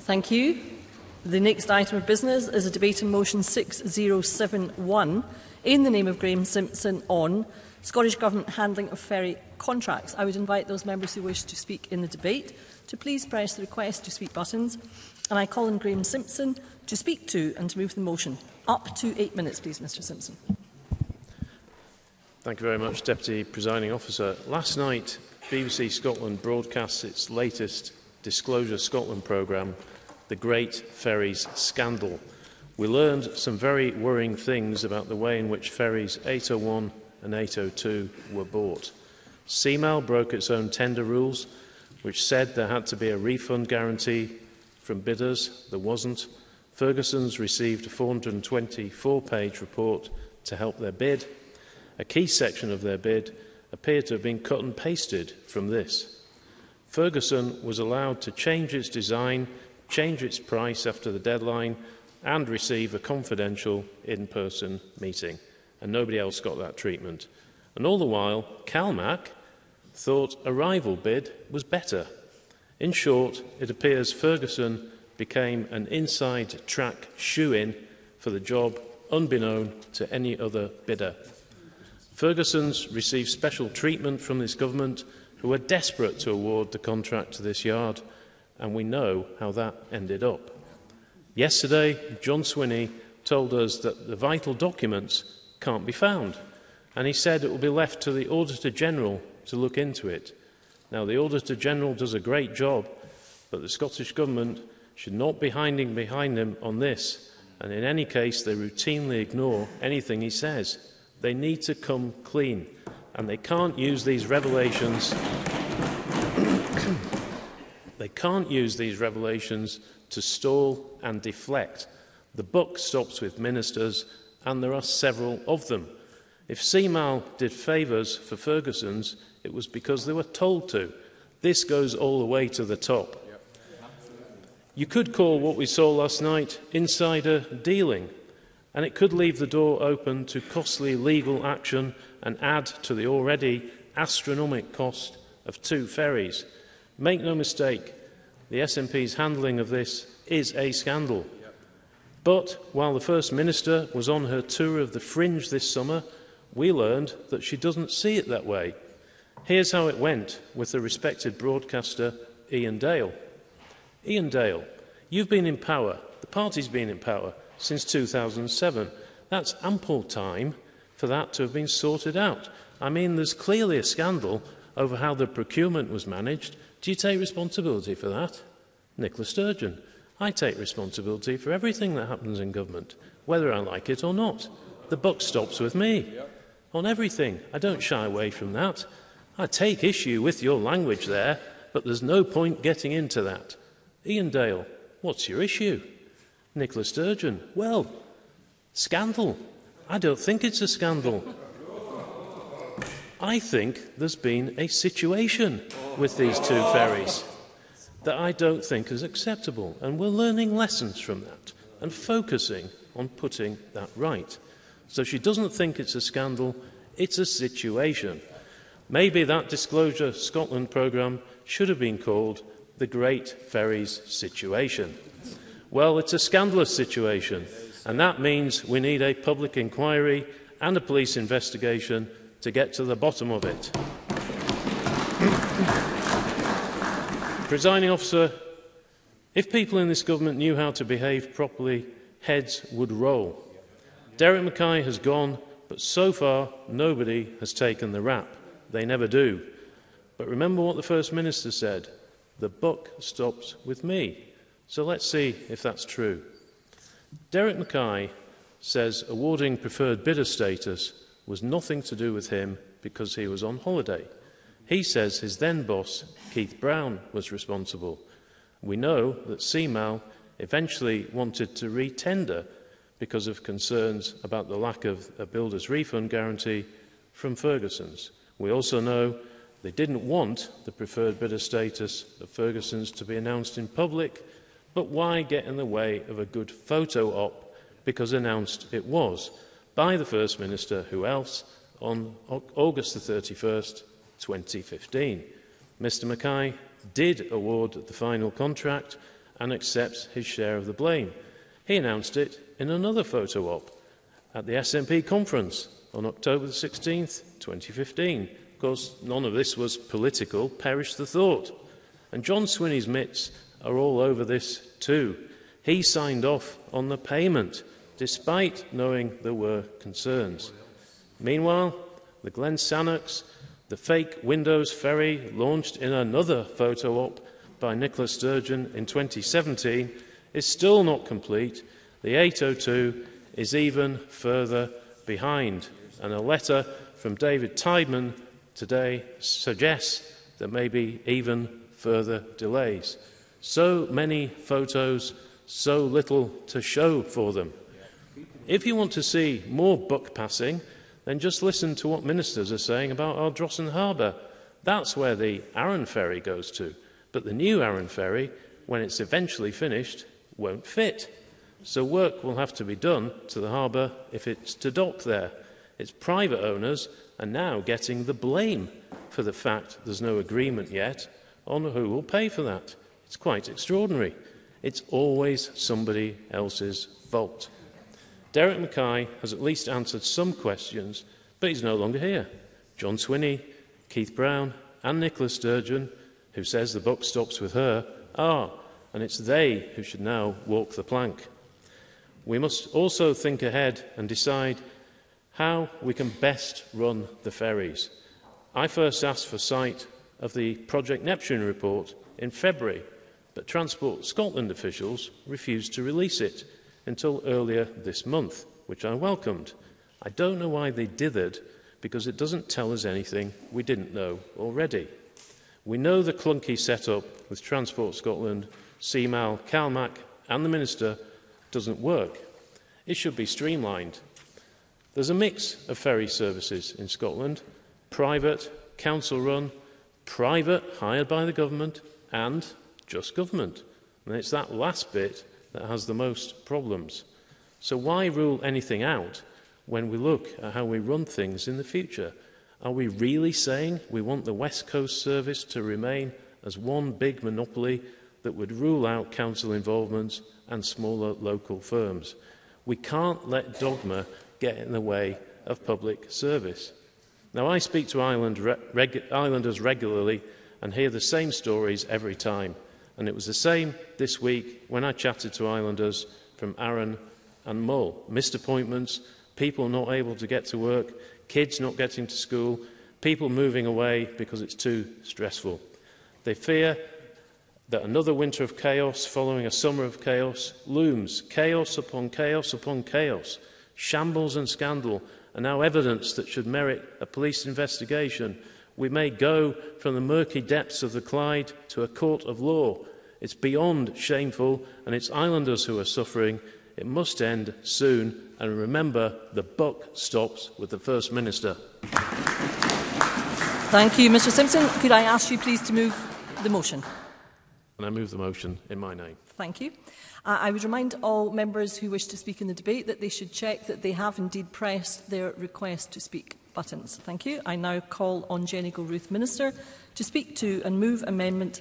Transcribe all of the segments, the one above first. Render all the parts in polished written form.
Thank you. The next item of business is a debate on motion 6071 in the name of Graham Simpson on Scottish Government handling of ferry contracts. I would invite those members who wish to speak in the debate to please press the request to speak buttons, and I call on Graham Simpson to speak to and to move the motion. Up to 8 minutes, please, Mr Simpson. Thank you very much, Deputy Presiding Officer. Last night, BBC Scotland broadcast its latest Disclosure Scotland programme, The Great Ferries Scandal. We learned some very worrying things about the way in which ferries 801 and 802 were bought. CMAL broke its own tender rules, which said there had to be a refund guarantee from bidders. There wasn't. Ferguson's received a 424-page report to help their bid. A key section of their bid appeared to have been cut and pasted from this. Ferguson was allowed to change its design, change its price after the deadline, and receive a confidential in-person meeting. And nobody else got that treatment. And all the while, CalMac thought a rival bid was better. In short, it appears Ferguson became an inside-track shoe-in for the job, unbeknown to any other bidder. Ferguson's received special treatment from this government, who were desperate to award the contract to this yard, and we know how that ended up. Yesterday, John Swinney told us that the vital documents can't be found, and he said it will be left to the Auditor-General to look into it. Now, the Auditor-General does a great job, but the Scottish Government should not be hiding behind him on this, and in any case, they routinely ignore anything he says. They need to come clean, and they can't use these revelations to stall and deflect. The buck stops with ministers, and there are several of them. If CMAL did favours for Ferguson's, it was because they were told to. This goes all the way to the top. You could call what we saw last night insider dealing, and it could leave the door open to costly legal action and add to the already astronomical cost of 2 ferries. Make no mistake, the SNP's handling of this is a scandal. But while the First Minister was on her tour of the Fringe this summer, we learned that she doesn't see it that way. Here's how it went with the respected broadcaster Ian Dale. Ian Dale, you've been in power, the party's been in power since 2007. That's ample time for that to have been sorted out. I mean, there's clearly a scandal over how the procurement was managed. Do you take responsibility for that? Nicola Sturgeon, I take responsibility for everything that happens in government, whether I like it or not. The buck stops with me. On everything. I don't shy away from that. I take issue with your language there, but there's no point getting into that. Ian Dale, what's your issue? Nicola Sturgeon, well, scandal. I don't think it's a scandal. I think there's been a situation with these 2 ferries that I don't think is acceptable, and we're learning lessons from that and focusing on putting that right. So she doesn't think it's a scandal, it's a situation. Maybe that Disclosure Scotland programme should have been called The Great Ferries Situation. Well, it's a scandalous situation, and that means we need a public inquiry and a police investigation to get to the bottom of it. Presiding Officer, if people in this government knew how to behave properly, heads would roll. Derek Mackay has gone, but so far nobody has taken the rap. They never do. But remember what the First Minister said, the buck stops with me. So let's see if that's true. Derek Mackay says awarding preferred bidder status was nothing to do with him because he was on holiday. He says his then boss, Keith Brown, was responsible. We know that CMAL eventually wanted to re-tender because of concerns about the lack of a builder's refund guarantee from Ferguson's. We also know they didn't want the preferred bidder status of Ferguson's to be announced in public, but why get in the way of a good photo op, because announced it was by the First Minister, who else, on August the 31st, 2015. Mr Mackay did award the final contract, and accepts his share of the blame. He announced it in another photo op at the SNP conference on October the 16th, 2015. Of course, none of this was political, perish the thought. And John Swinney's mitts are all over this too. He signed off on the payment, despite knowing there were concerns. Meanwhile, the Glen Sannox, the fake Windows Ferry launched in another photo op by Nicola Sturgeon in 2017 is still not complete. The 802 is even further behind. And a letter from David Tideman today suggests there may be even further delays. So many photos, so little to show for them. If you want to see more buck passing, then just listen to what ministers are saying about Ardrossan Harbour. That's where the Arran Ferry goes to. But the new Arran Ferry, when it's eventually finished, won't fit. So work will have to be done to the harbour if it's to dock there. Its private owners are now getting the blame for the fact there's no agreement yet on who will pay for that. It's quite extraordinary. It's always somebody else's fault. Derek Mackay has at least answered some questions, but he's no longer here. John Swinney, Keith Brown and Nicola Sturgeon, who says the buck stops with her, are, and it's they who should now walk the plank. We must also think ahead and decide how we can best run the ferries. I first asked for sight of the Project Neptune report in February, but Transport Scotland officials refused to release it until earlier this month, which I welcomed. I don't know why they dithered, because it doesn't tell us anything we didn't know already. We know the clunky setup with Transport Scotland, CMAL, CalMac and the Minister doesn't work. It should be streamlined. There's a mix of ferry services in Scotland: private, council-run, private, hired by the government, and just government. And it's that last bit that has the most problems. So why rule anything out when we look at how we run things in the future? Are we really saying we want the West Coast service to remain as one big monopoly that would rule out council involvements and smaller local firms? We can't let dogma get in the way of public service. Now, I speak to islanders regularly and hear the same stories every time. And it was the same this week when I chatted to islanders from Arran and Mull. Missed appointments, people not able to get to work, kids not getting to school, people moving away because it's too stressful. They fear that another winter of chaos following a summer of chaos looms. Chaos upon chaos upon chaos. Shambles and scandal are now evidence that should merit a police investigation. We may go from the murky depths of the Clyde to a court of law. It's beyond shameful, and it's islanders who are suffering. It must end soon, and remember, the buck stops with the First Minister. Thank you, Mr Simpson. Could I ask you please to move the motion? And I move the motion in my name. Thank you. I would remind all members who wish to speak in the debate that they should check that they have indeed pressed their request to speak buttons. Thank you. I now call on Jenny Gilruth, Minister, to speak to and move Amendment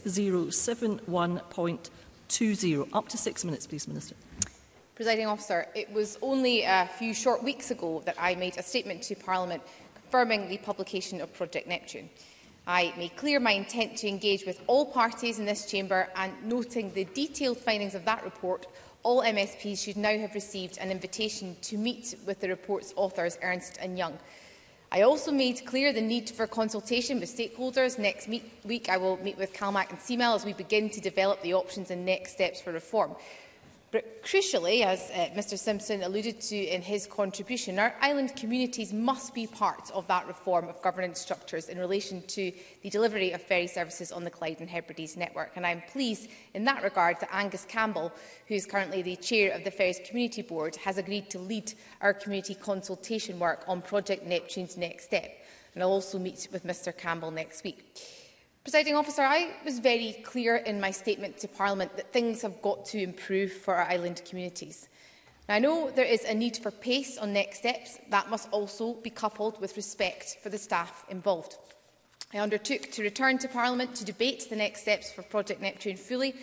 6071.20. Up to 6 minutes, please, Minister. Presiding Officer, it was only a few short weeks ago that I made a statement to Parliament confirming the publication of Project Neptune. I made clear my intent to engage with all parties in this chamber, and noting the detailed findings of that report, all MSPs should now have received an invitation to meet with the report's authors, Ernst & Young. I also made clear the need for consultation with stakeholders. Next week I will meet with CalMac and CMAL as we begin to develop the options and next steps for reform. But crucially, as Mr Simpson alluded to in his contribution, our island communities must be part of that reform of governance structures in relation to the delivery of ferry services on the Clyde and Hebrides network. And I am pleased in that regard that Angus Campbell, who is currently the chair of the Ferries Community Board, has agreed to lead our community consultation work on Project Neptune's next step. And I'll also meet with Mr Campbell next week. Presiding Officer, I was very clear in my statement to Parliament that things have got to improve for our island communities. Now, I know there is a need for pace on next steps. That must also be coupled with respect for the staff involved. I undertook to return to Parliament to debate the next steps for Project Neptune fully,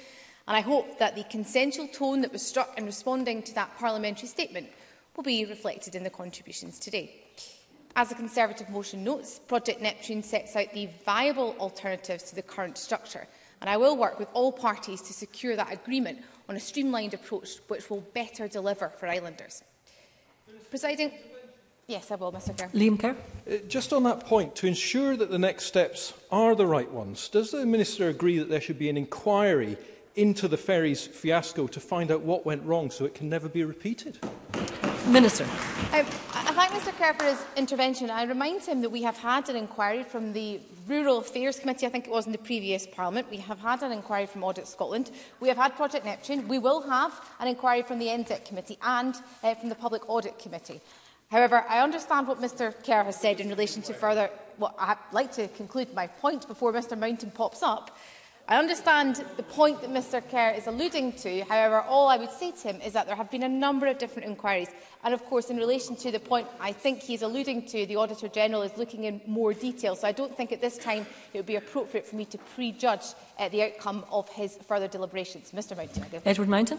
And I hope that the consensual tone that was struck in responding to that parliamentary statement will be reflected in the contributions today. As the Conservative motion notes, Project Neptune sets out the viable alternatives to the current structure, and I will work with all parties to secure that agreement on a streamlined approach which will better deliver for islanders. Presiding... Yes, I will, Mr Kerr. Liam Kerr. Just on that point, to ensure that the next steps are the right ones, does the Minister agree that there should be an inquiry into the ferries fiasco to find out what went wrong so it can never be repeated? Minister. I thank Mr Kerr for his intervention. I remind him that we have had an inquiry from the Rural Affairs Committee, I think it was in the previous Parliament. We have had an inquiry from Audit Scotland. We have had Project Neptune. We will have an inquiry from the NZEC Committee and from the Public Audit Committee. However, I understand what Mr Kerr has said in relation to further... Well, I'd like to conclude my point before Mr Mountain pops up. I understand the point that Mr Kerr is alluding to. However, all I would say to him is that there have been a number of different inquiries. And of course, in relation to the point I think he is alluding to, the Auditor-General is looking in more detail. So I don't think at this time it would be appropriate for me to prejudge the outcome of his further deliberations. Mr Mountain. Edward Mountain.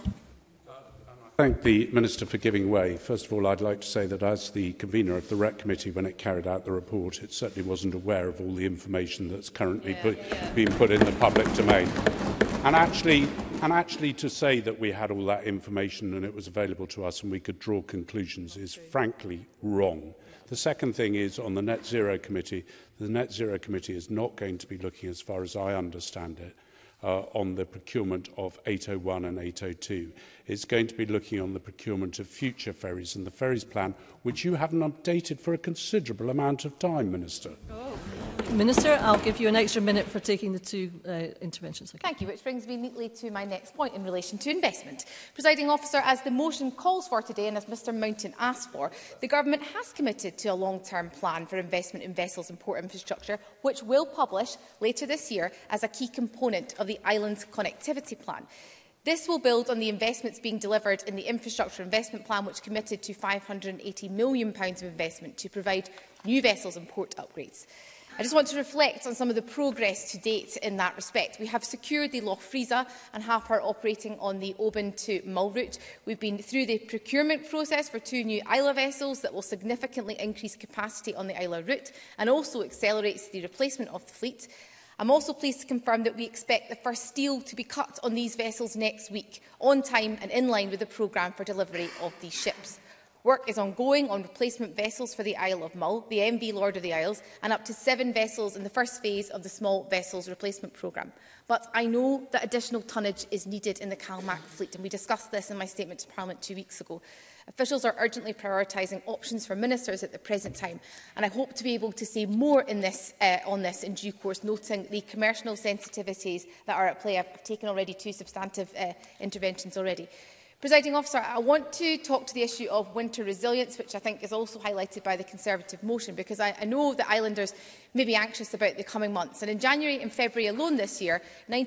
Thank the Minister for giving way. First of all, I'd like to say that as the convener of the REC Committee, when it carried out the report, it certainly wasn't aware of all the information that's currently being put in the public domain. And actually to say that we had all that information and it was available to us and we could draw conclusions is frankly wrong. The second thing is on the Net Zero Committee. The Net Zero Committee is not going to be looking, as far as I understand it, on the procurement of 801 and 802. It's going to be looking on the procurement of future ferries and the ferries plan, which you haven't updated for a considerable amount of time, Minister. Minister, I'll give you an extra minute for taking the two interventions. Okay. Thank you, which brings me neatly to my next point in relation to investment. Presiding Officer, as the motion calls for today and as Mr Mountain asked for, the Government has committed to a long-term plan for investment in vessels and port infrastructure, which will publish later this year as a key component of the Islands Connectivity Plan. This will build on the investments being delivered in the Infrastructure Investment Plan, which committed to £580 million of investment to provide new vessels and port upgrades. I just want to reflect on some of the progress to date in that respect. We have secured the Loch Freesa and Half-Hour operating on the Oban to Mull route. We've been through the procurement process for 2 new Isla vessels that will significantly increase capacity on the Isla route and also accelerates the replacement of the fleet. I'm also pleased to confirm that we expect the first steel to be cut on these vessels next week, on time and in line with the programme for delivery of these ships. Work is ongoing on replacement vessels for the Isle of Mull, the MV Lord of the Isles, and up to 7 vessels in the first phase of the Small Vessels Replacement Programme. But I know that additional tonnage is needed in the CalMac fleet, and we discussed this in my statement to Parliament 2 weeks ago. Officials are urgently prioritising options for ministers at the present time, and I hope to be able to say more in on this in due course, noting the commercial sensitivities that are at play. I've taken already 2 substantive interventions already. Presiding Officer, I want to talk to the issue of winter resilience, which I think is also highlighted by the Conservative motion, because I know that islanders may be anxious about the coming months. And in January and February alone this year,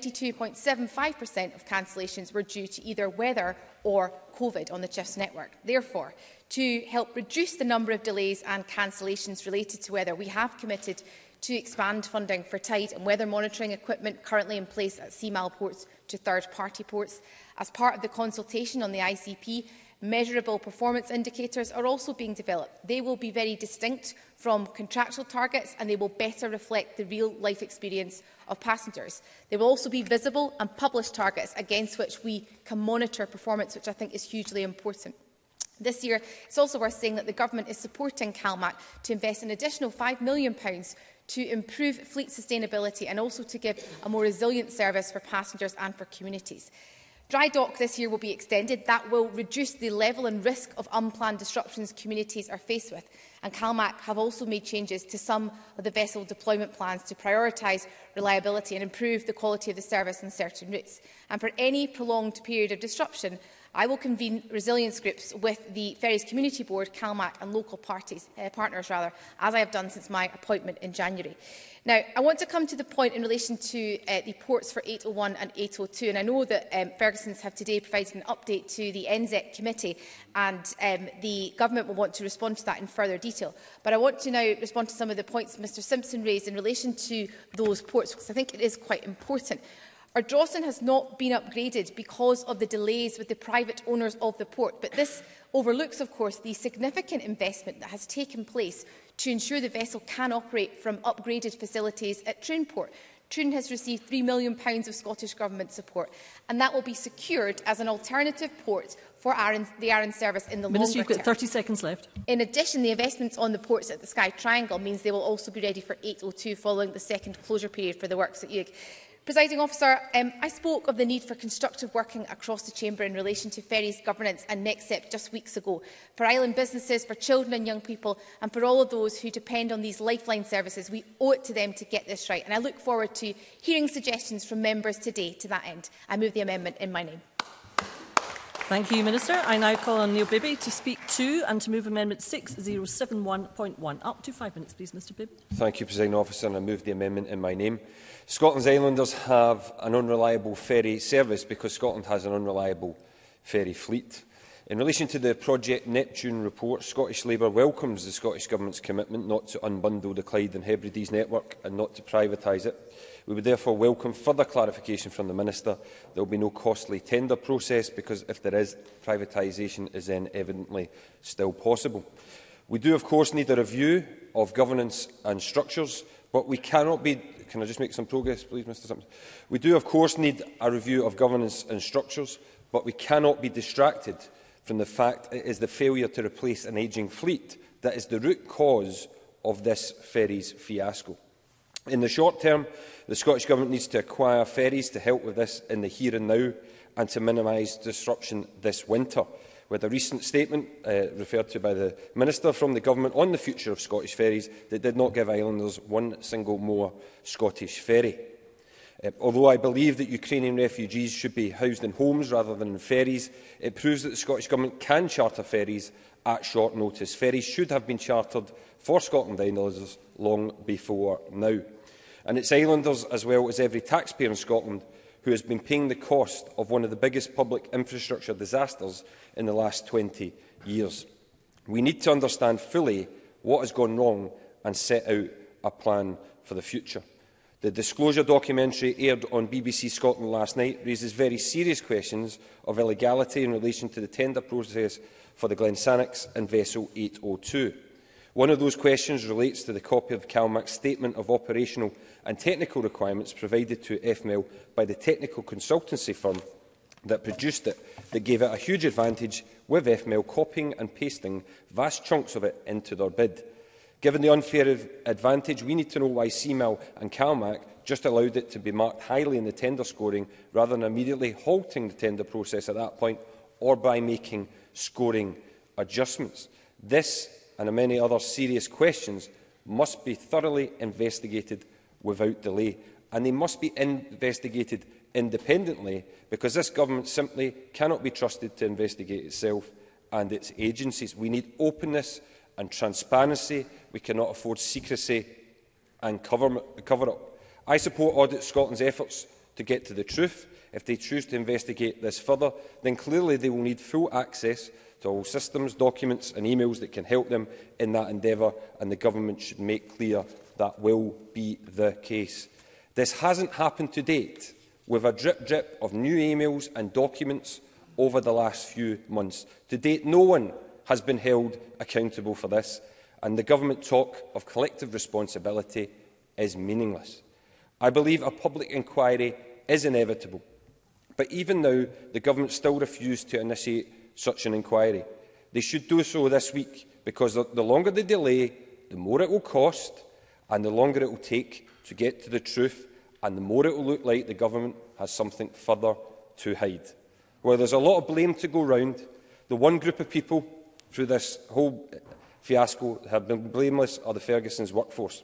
92.75% of cancellations were due to either weather or COVID on the CHIFS network. Therefore, to help reduce the number of delays and cancellations related to weather, we have committed to expand funding for tide and weather monitoring equipment currently in place at CMAL ports to third-party ports. As part of the consultation on the ICP, measurable performance indicators are also being developed. They will be very distinct from contractual targets and they will better reflect the real-life experience of passengers. There will also be visible and published targets against which we can monitor performance, which I think is hugely important. This year, it's also worth saying that the Government is supporting CalMac to invest an additional £5 million to improve fleet sustainability and also to give a more resilient service for passengers and for communities. Dry dock this year will be extended. That will reduce the level and risk of unplanned disruptions communities are faced with. And CalMac have also made changes to some of the vessel deployment plans to prioritise reliability and improve the quality of the service on certain routes. And for any prolonged period of disruption, I will convene resilience groups with the Ferries Community Board, CalMac and local partners, as I have done since my appointment in January. Now, I want to come to the point in relation to the ports for 801 and 802, and I know that Fergusons have today provided an update to the NZEC committee, and the Government will want to respond to that in further detail. But I want to now respond to some of the points Mr Simpson raised in relation to those ports, because I think it is quite important. Ardrossan has not been upgraded because of the delays with the private owners of the port, but this overlooks, of course, the significant investment that has taken place to ensure the vessel can operate from upgraded facilities at Troon Port. Troon has received £3 million of Scottish Government support, and that will be secured as an alternative port for the Arran service in the Minister, longer term. you've got 30 seconds left. In addition, the investments on the ports at the Skye Triangle means they will also be ready for 802 following the second closure period for the works at Uig. Presiding Officer, I spoke of the need for constructive working across the Chamber in relation to Ferry's governance and next step just weeks ago. For island businesses, for children and young people, and for all of those who depend on these lifeline services, we owe it to them to get this right. And I look forward to hearing suggestions from members today to that end. I move the amendment in my name. Thank you, Minister. I now call on Neil Bibby to speak to and to move Amendment 6071.1. Up to 5 minutes, please, Mr Bibby. Thank you, Presiding Officer, and I move the amendment in my name. Scotland's islanders have an unreliable ferry service because Scotland has an unreliable ferry fleet. In relation to the Project Neptune report, Scottish Labour welcomes the Scottish Government's commitment not to unbundle the Clyde and Hebrides network and not to privatise it. We would therefore welcome further clarification from the Minister. There will be no costly tender process because if there is, privatisation is then evidently still possible. We do, of course, need a review of governance and structures, but we cannot be... Can I just make some progress, please, Mr Simpson? We do, of course, need a review of governance and structures, but we cannot be distracted from the fact it is the failure to replace an ageing fleet that is the root cause of this ferries fiasco. In the short term, the Scottish Government needs to acquire ferries to help with this in the here and now and to minimise disruption this winter. With a recent statement referred to by the Minister from the Government on the future of Scottish ferries that did not give islanders one single more Scottish ferry. Although I believe that Ukrainian refugees should be housed in homes rather than in ferries, it proves that the Scottish Government can charter ferries at short notice. Ferries should have been chartered for Scotland islanders long before now. And it's islanders, as well as every taxpayer in Scotland, who has been paying the cost of one of the biggest public infrastructure disasters in the last 20 years. We need to understand fully what has gone wrong and set out a plan for the future. The disclosure documentary aired on BBC Scotland last night raises very serious questions of illegality in relation to the tender process for the Glensannox and Vessel 802. One of those questions relates to the copy of CalMac's Statement of Operational and Technical Requirements provided to FML by the technical consultancy firm that produced it, that gave it a huge advantage, with FML copying and pasting vast chunks of it into their bid. Given the unfair advantage, we need to know why CML and CalMac just allowed it to be marked highly in the tender scoring rather than immediately halting the tender process at that point or by making scoring adjustments. This and many other serious questions must be thoroughly investigated without delay, and they must be investigated independently because this government simply cannot be trusted to investigate itself and its agencies. We need openness and transparency. We cannot afford secrecy and cover-up. I support Audit Scotland's efforts to get to the truth. If they choose to investigate this further, then clearly they will need full access to all systems, documents and emails that can help them in that endeavour, and the Government should make clear that will be the case. This hasn't happened to date, with a drip of new emails and documents over the last few months. To date, no one has been held accountable for this, and the Government talk of collective responsibility is meaningless. I believe a public inquiry is inevitable, but even now the Government still refused to initiate such an inquiry. They should do so this week, because the longer the delay, the more it will cost, and the longer it will take to get to the truth, and the more it will look like the Government has something further to hide. Well, there's a lot of blame to go round. The one group of people through this whole fiasco have been blameless are the Ferguson's workforce.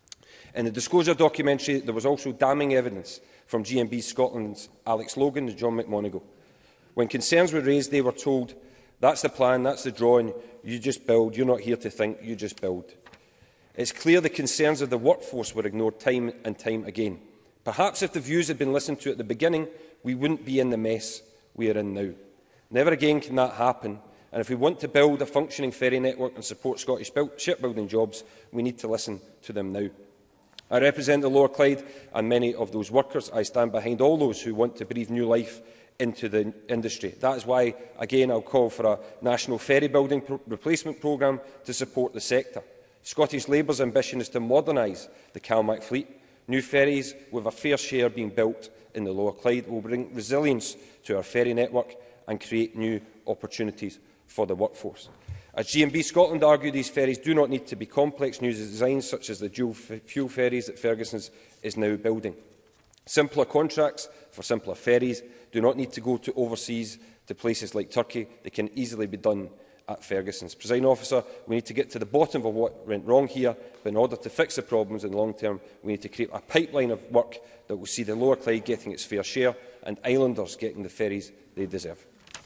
In the disclosure documentary, there was also damning evidence from GMB Scotland's Alex Logan and John McMonigal. When concerns were raised, they were told, "That's the plan, that's the drawing, you just build, you're not here to think, you just build." It's clear the concerns of the workforce were ignored time and time again. Perhaps if the views had been listened to at the beginning, we wouldn't be in the mess we are in now. Never again can that happen, and if we want to build a functioning ferry network and support Scottish shipbuilding jobs, we need to listen to them now. I represent the Lower Clyde and many of those workers. I stand behind all those who want to breathe new life into the industry. That is why, again, I will call for a national ferry building replacement programme to support the sector. Scottish Labour's ambition is to modernise the CalMac fleet. New ferries, with a fair share being built in the Lower Clyde, will bring resilience to our ferry network and create new opportunities for the workforce. As GMB Scotland argue, these ferries do not need to be complex new designs such as the dual fuel ferries that Ferguson's is now building. Simpler contracts for simpler ferries do not need to go to overseas to places like Turkey. They can easily be done at Ferguson's. Presiding Officer, we need to get to the bottom of what went wrong here, but in order to fix the problems in the long term, we need to create a pipeline of work that will see the Lower Clyde getting its fair share and islanders getting the ferries they deserve.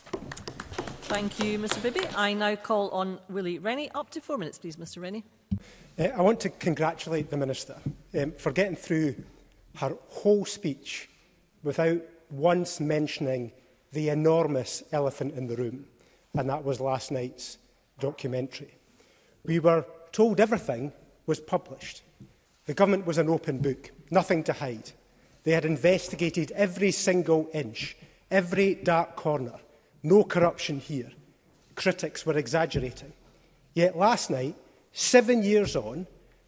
Thank you, Mr Bibby. I now call on Willie Rennie. Up to 4 minutes, please, Mr Rennie. I want to congratulate the Minister for getting through her whole speech without once mentioning the enormous elephant in the room, and that was last night's documentary. We were told everything was published. The government was an open book, nothing to hide. They had investigated every single inch, every dark corner. No corruption here. Critics were exaggerating. Yet last night, 7 years on,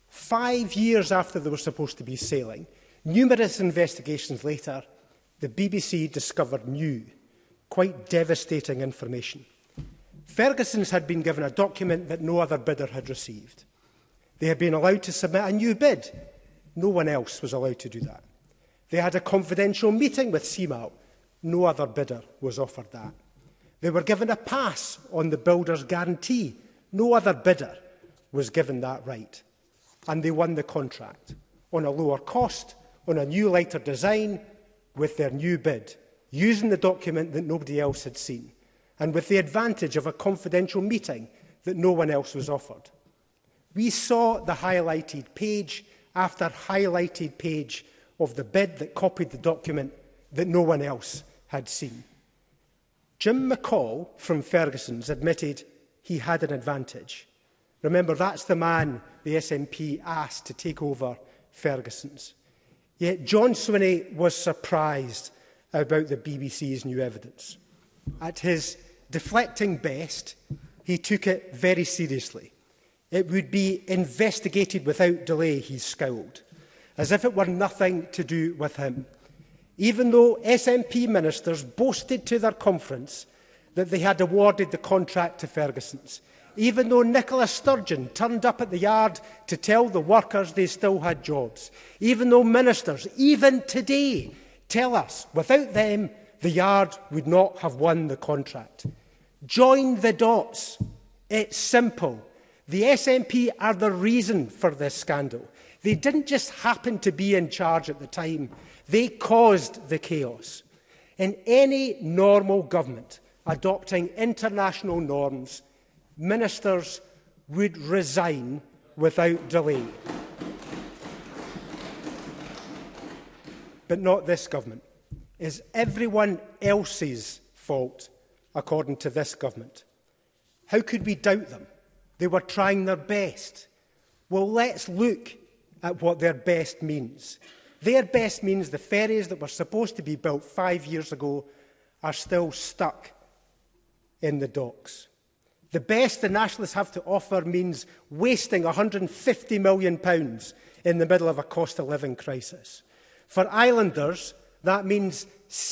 5 years after they were supposed to be sailing, numerous investigations later, the BBC discovered new, quite devastating information. Ferguson's had been given a document that no other bidder had received. They had been allowed to submit a new bid. No one else was allowed to do that. They had a confidential meeting with CMAL. No other bidder was offered that. They were given a pass on the builder's guarantee. No other bidder was given that right. And they won the contract on a lower cost, on a new lighter design, with their new bid, using the document that nobody else had seen, and with the advantage of a confidential meeting that no one else was offered. We saw the highlighted page after highlighted page of the bid that copied the document that no one else had seen. Jim McCall from Ferguson's admitted he had an advantage. Remember, that's the man the SNP asked to take over Ferguson's. Yet John Swinney was surprised about the BBC's new evidence. At his deflecting best, he took it very seriously. It would be investigated without delay, he scowled, as if it were nothing to do with him. Even though SNP ministers boasted to their conference that they had awarded the contract to Ferguson's, even though Nicola Sturgeon turned up at the yard to tell the workers they still had jobs, even though ministers, even today, tell us without them the yard would not have won the contract. Join the dots. It's simple. The SNP are the reason for this scandal. They didn't just happen to be in charge at the time. They caused the chaos. In any normal government adopting international norms, ministers would resign without delay. But not this government. It's everyone else's fault, according to this government. How could we doubt them? They were trying their best. Well, let's look at what their best means. Their best means the ferries that were supposed to be built 5 years ago are still stuck in the docks. The best the Nationalists have to offer means wasting £150 million in the middle of a cost of living crisis. For islanders, that means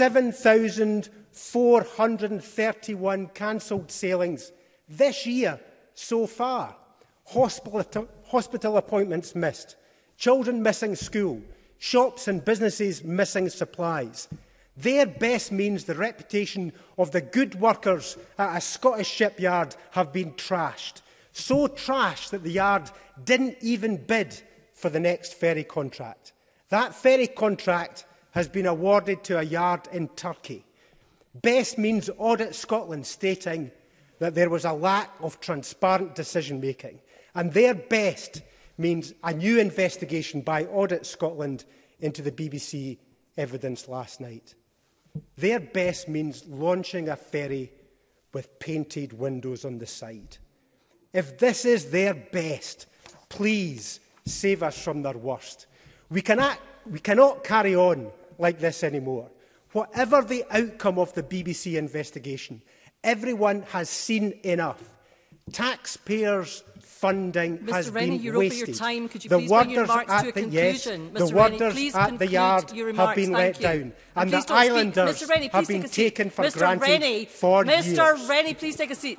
7,431 cancelled sailings this year so far. Hospital appointments missed, children missing school, shops and businesses missing supplies. Their best means the reputation of the good workers at a Scottish shipyard have been trashed. So trashed that the yard didn't even bid for the next ferry contract. That ferry contract has been awarded to a yard in Turkey. Best means Audit Scotland stating that there was a lack of transparent decision-making. And their best means a new investigation by Audit Scotland into the BBC evidence last night. Their best means launching a ferry with painted windows on the side. If this is their best, please save us from their worst. We cannot carry on like this anymore. Whatever the outcome of the BBC investigation, everyone has seen enough. Taxpayers' funding has Rennie, been you're wasted. over your time. Could you please bring your remarks to a conclusion? Yes, the warders at the yard have been let down, and the islanders have been taken for granted for years. Mr Rennie, please take a seat.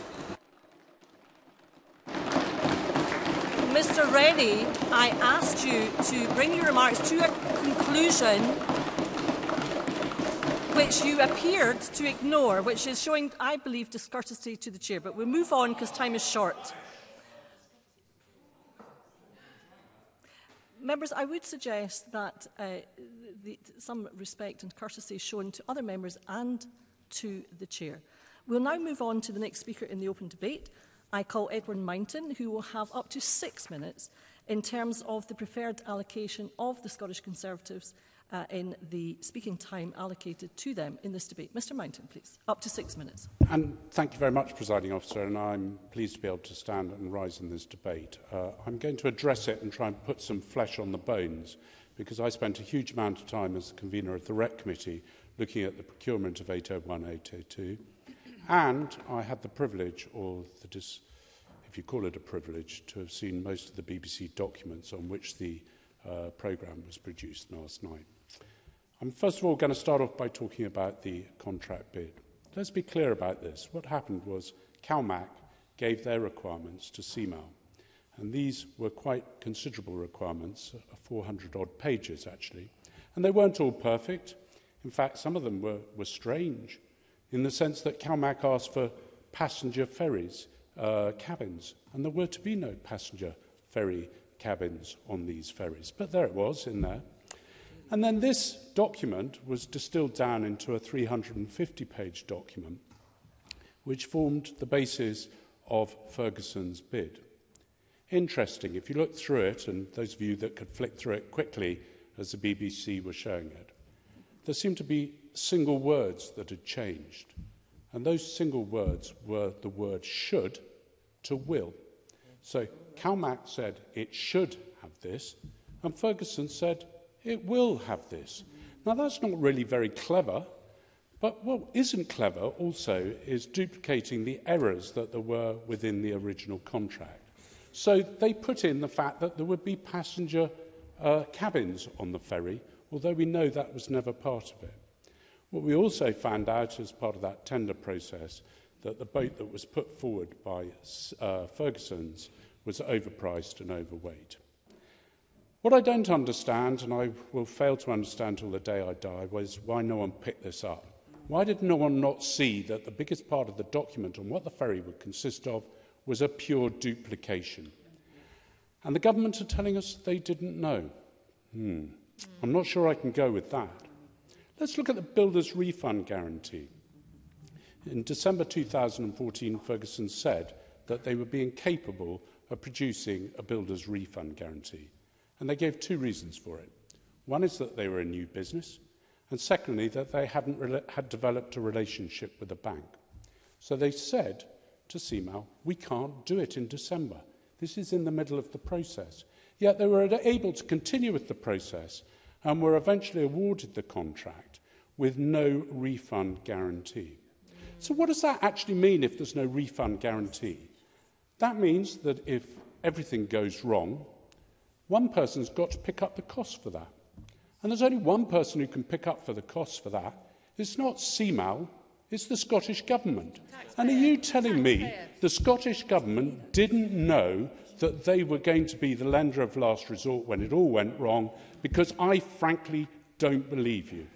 Mr Rennie, I asked you to bring your remarks to a conclusion which you appeared to ignore, which is showing, I believe, discourtesy to the Chair. But we'll move on because time is short. Members, I would suggest that some respect and courtesy shown to other members and to the Chair. We'll now move on to the next speaker in the open debate. I call Edward Mountain, who will have up to 6 minutes in terms of the preferred allocation of the Scottish Conservatives in the speaking time allocated to them in this debate. Mr Mountain, please. Up to 6 minutes. And thank you very much, Presiding Officer, and I'm pleased to be able to stand and rise in this debate. I'm going to address it and try and put some flesh on the bones, because I spent a huge amount of time as the convener of the REC Committee looking at the procurement of 801, 802, and I had the privilege, or if you call it a privilege, to have seen most of the BBC documents on which the programme was produced last night. I'm first of all going to start off by talking about the contract bid. Let's be clear about this. What happened was CalMac gave their requirements to CMAL, and these were quite considerable requirements, 400-odd pages actually, and they weren't all perfect. In fact, some of them were strange, in the sense that CalMac asked for passenger ferries, cabins, and there were to be no passenger ferry cabins on these ferries. But there it was in there. And then this document was distilled down into a 350-page document, which formed the basis of Ferguson's bid. Interesting, if you look through it, and those of you that could flick through it quickly as the BBC were showing it, there seemed to be single words that had changed. And those single words were the word should to will. So CalMac said it should have this, and Ferguson said it will have this. Now, that's not really very clever, but what isn't clever also is duplicating the errors that there were within the original contract. So they put in the fact that there would be passenger cabins on the ferry, although we know that was never part of it. What we also found out as part of that tender process, that the boat that was put forward by Ferguson's was overpriced and overweight. What I don't understand, and I will fail to understand till the day I die, was why no one picked this up. Why did no one not see that the biggest part of the document on what the ferry would consist of was a pure duplication? And the government are telling us they didn't know. I'm not sure I can go with that. Let's look at the builder's refund guarantee. In December 2014, Ferguson said that they would be incapable of producing a builder's refund guarantee. And they gave two reasons for it. One is that they were a new business, and secondly, that they had developed a relationship with a bank. So they said to CMAL, we can't do it in December. This is in the middle of the process. Yet they were able to continue with the process and were eventually awarded the contract with no refund guarantee. So what does that actually mean if there's no refund guarantee? That means that if everything goes wrong, one person's got to pick up the cost for that. And there's only one person who can pick up for the cost for that. It's not CMAL, it's the Scottish Government. And are you telling me the Scottish Government didn't know that they were going to be the lender of last resort when it all went wrong? Because I frankly don't believe you.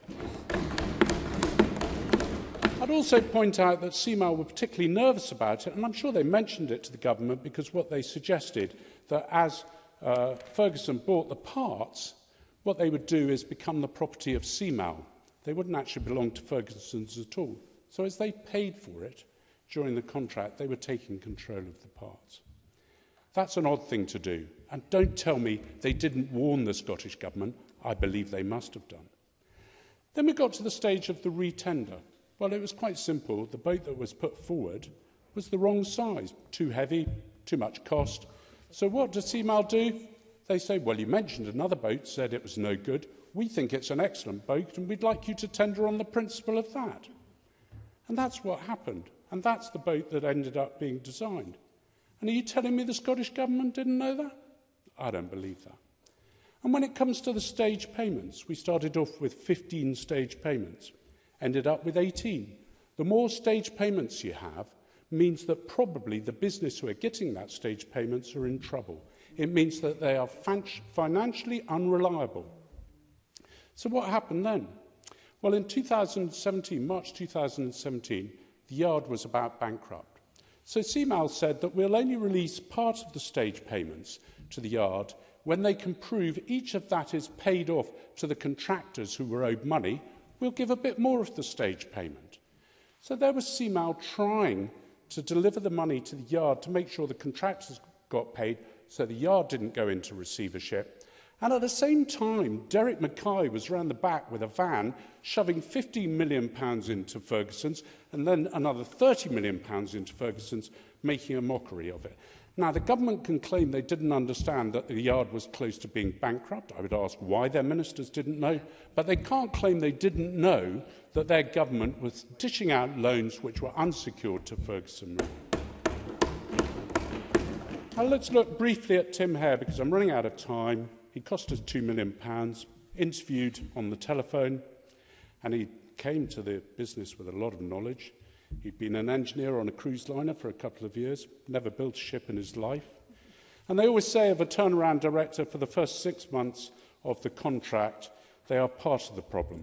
I'd also point out that CMAL were particularly nervous about it, and I'm sure they mentioned it to the government because what they suggested that as Ferguson bought the parts, what they would do is become the property of CMAL. They wouldn't actually belong to Ferguson's at all. So as they paid for it during the contract, they were taking control of the parts. That's an odd thing to do. And don't tell me they didn't warn the Scottish Government. I believe they must have done. Then we got to the stage of the retender. Well, it was quite simple. The boat that was put forward was the wrong size. Too heavy, too much cost. So what does CMAL do? They say, well, you mentioned another boat, said it was no good. We think it's an excellent boat and we'd like you to tender on the principle of that. And that's what happened. And that's the boat that ended up being designed. And are you telling me the Scottish Government didn't know that? I don't believe that. And when it comes to the stage payments, we started off with 15 stage payments, ended up with 18. The more stage payments you have means that probably the business who are getting that stage payments are in trouble. It means that they are financially unreliable. So what happened then? Well, in 2017, March 2017, the yard was about bankrupt. So CMAL said that we'll only release part of the stage payments to the yard when they can prove each of that is paid off to the contractors who were owed money. We'll give a bit more of the stage payment. So there was CMAL trying to deliver the money to the yard to make sure the contractors got paid so the yard didn't go into receivership. And at the same time, Derek Mackay was round the back with a van shoving £15 million into Ferguson's and then another £30 million into Ferguson's, making a mockery of it. Now, the government can claim they didn't understand that the yard was close to being bankrupt. I would ask why their ministers didn't know. But they can't claim they didn't know that their government was dishing out loans which were unsecured to Ferguson Marine. Now, let's look briefly at Tim Hare, because I'm running out of time. He cost us £2 million, interviewed on the telephone, and he came to the business with a lot of knowledge. He'd been an engineer on a cruise liner for a couple of years, never built a ship in his life. And they always say of a turnaround director, for the first 6 months of the contract, they are part of the problem.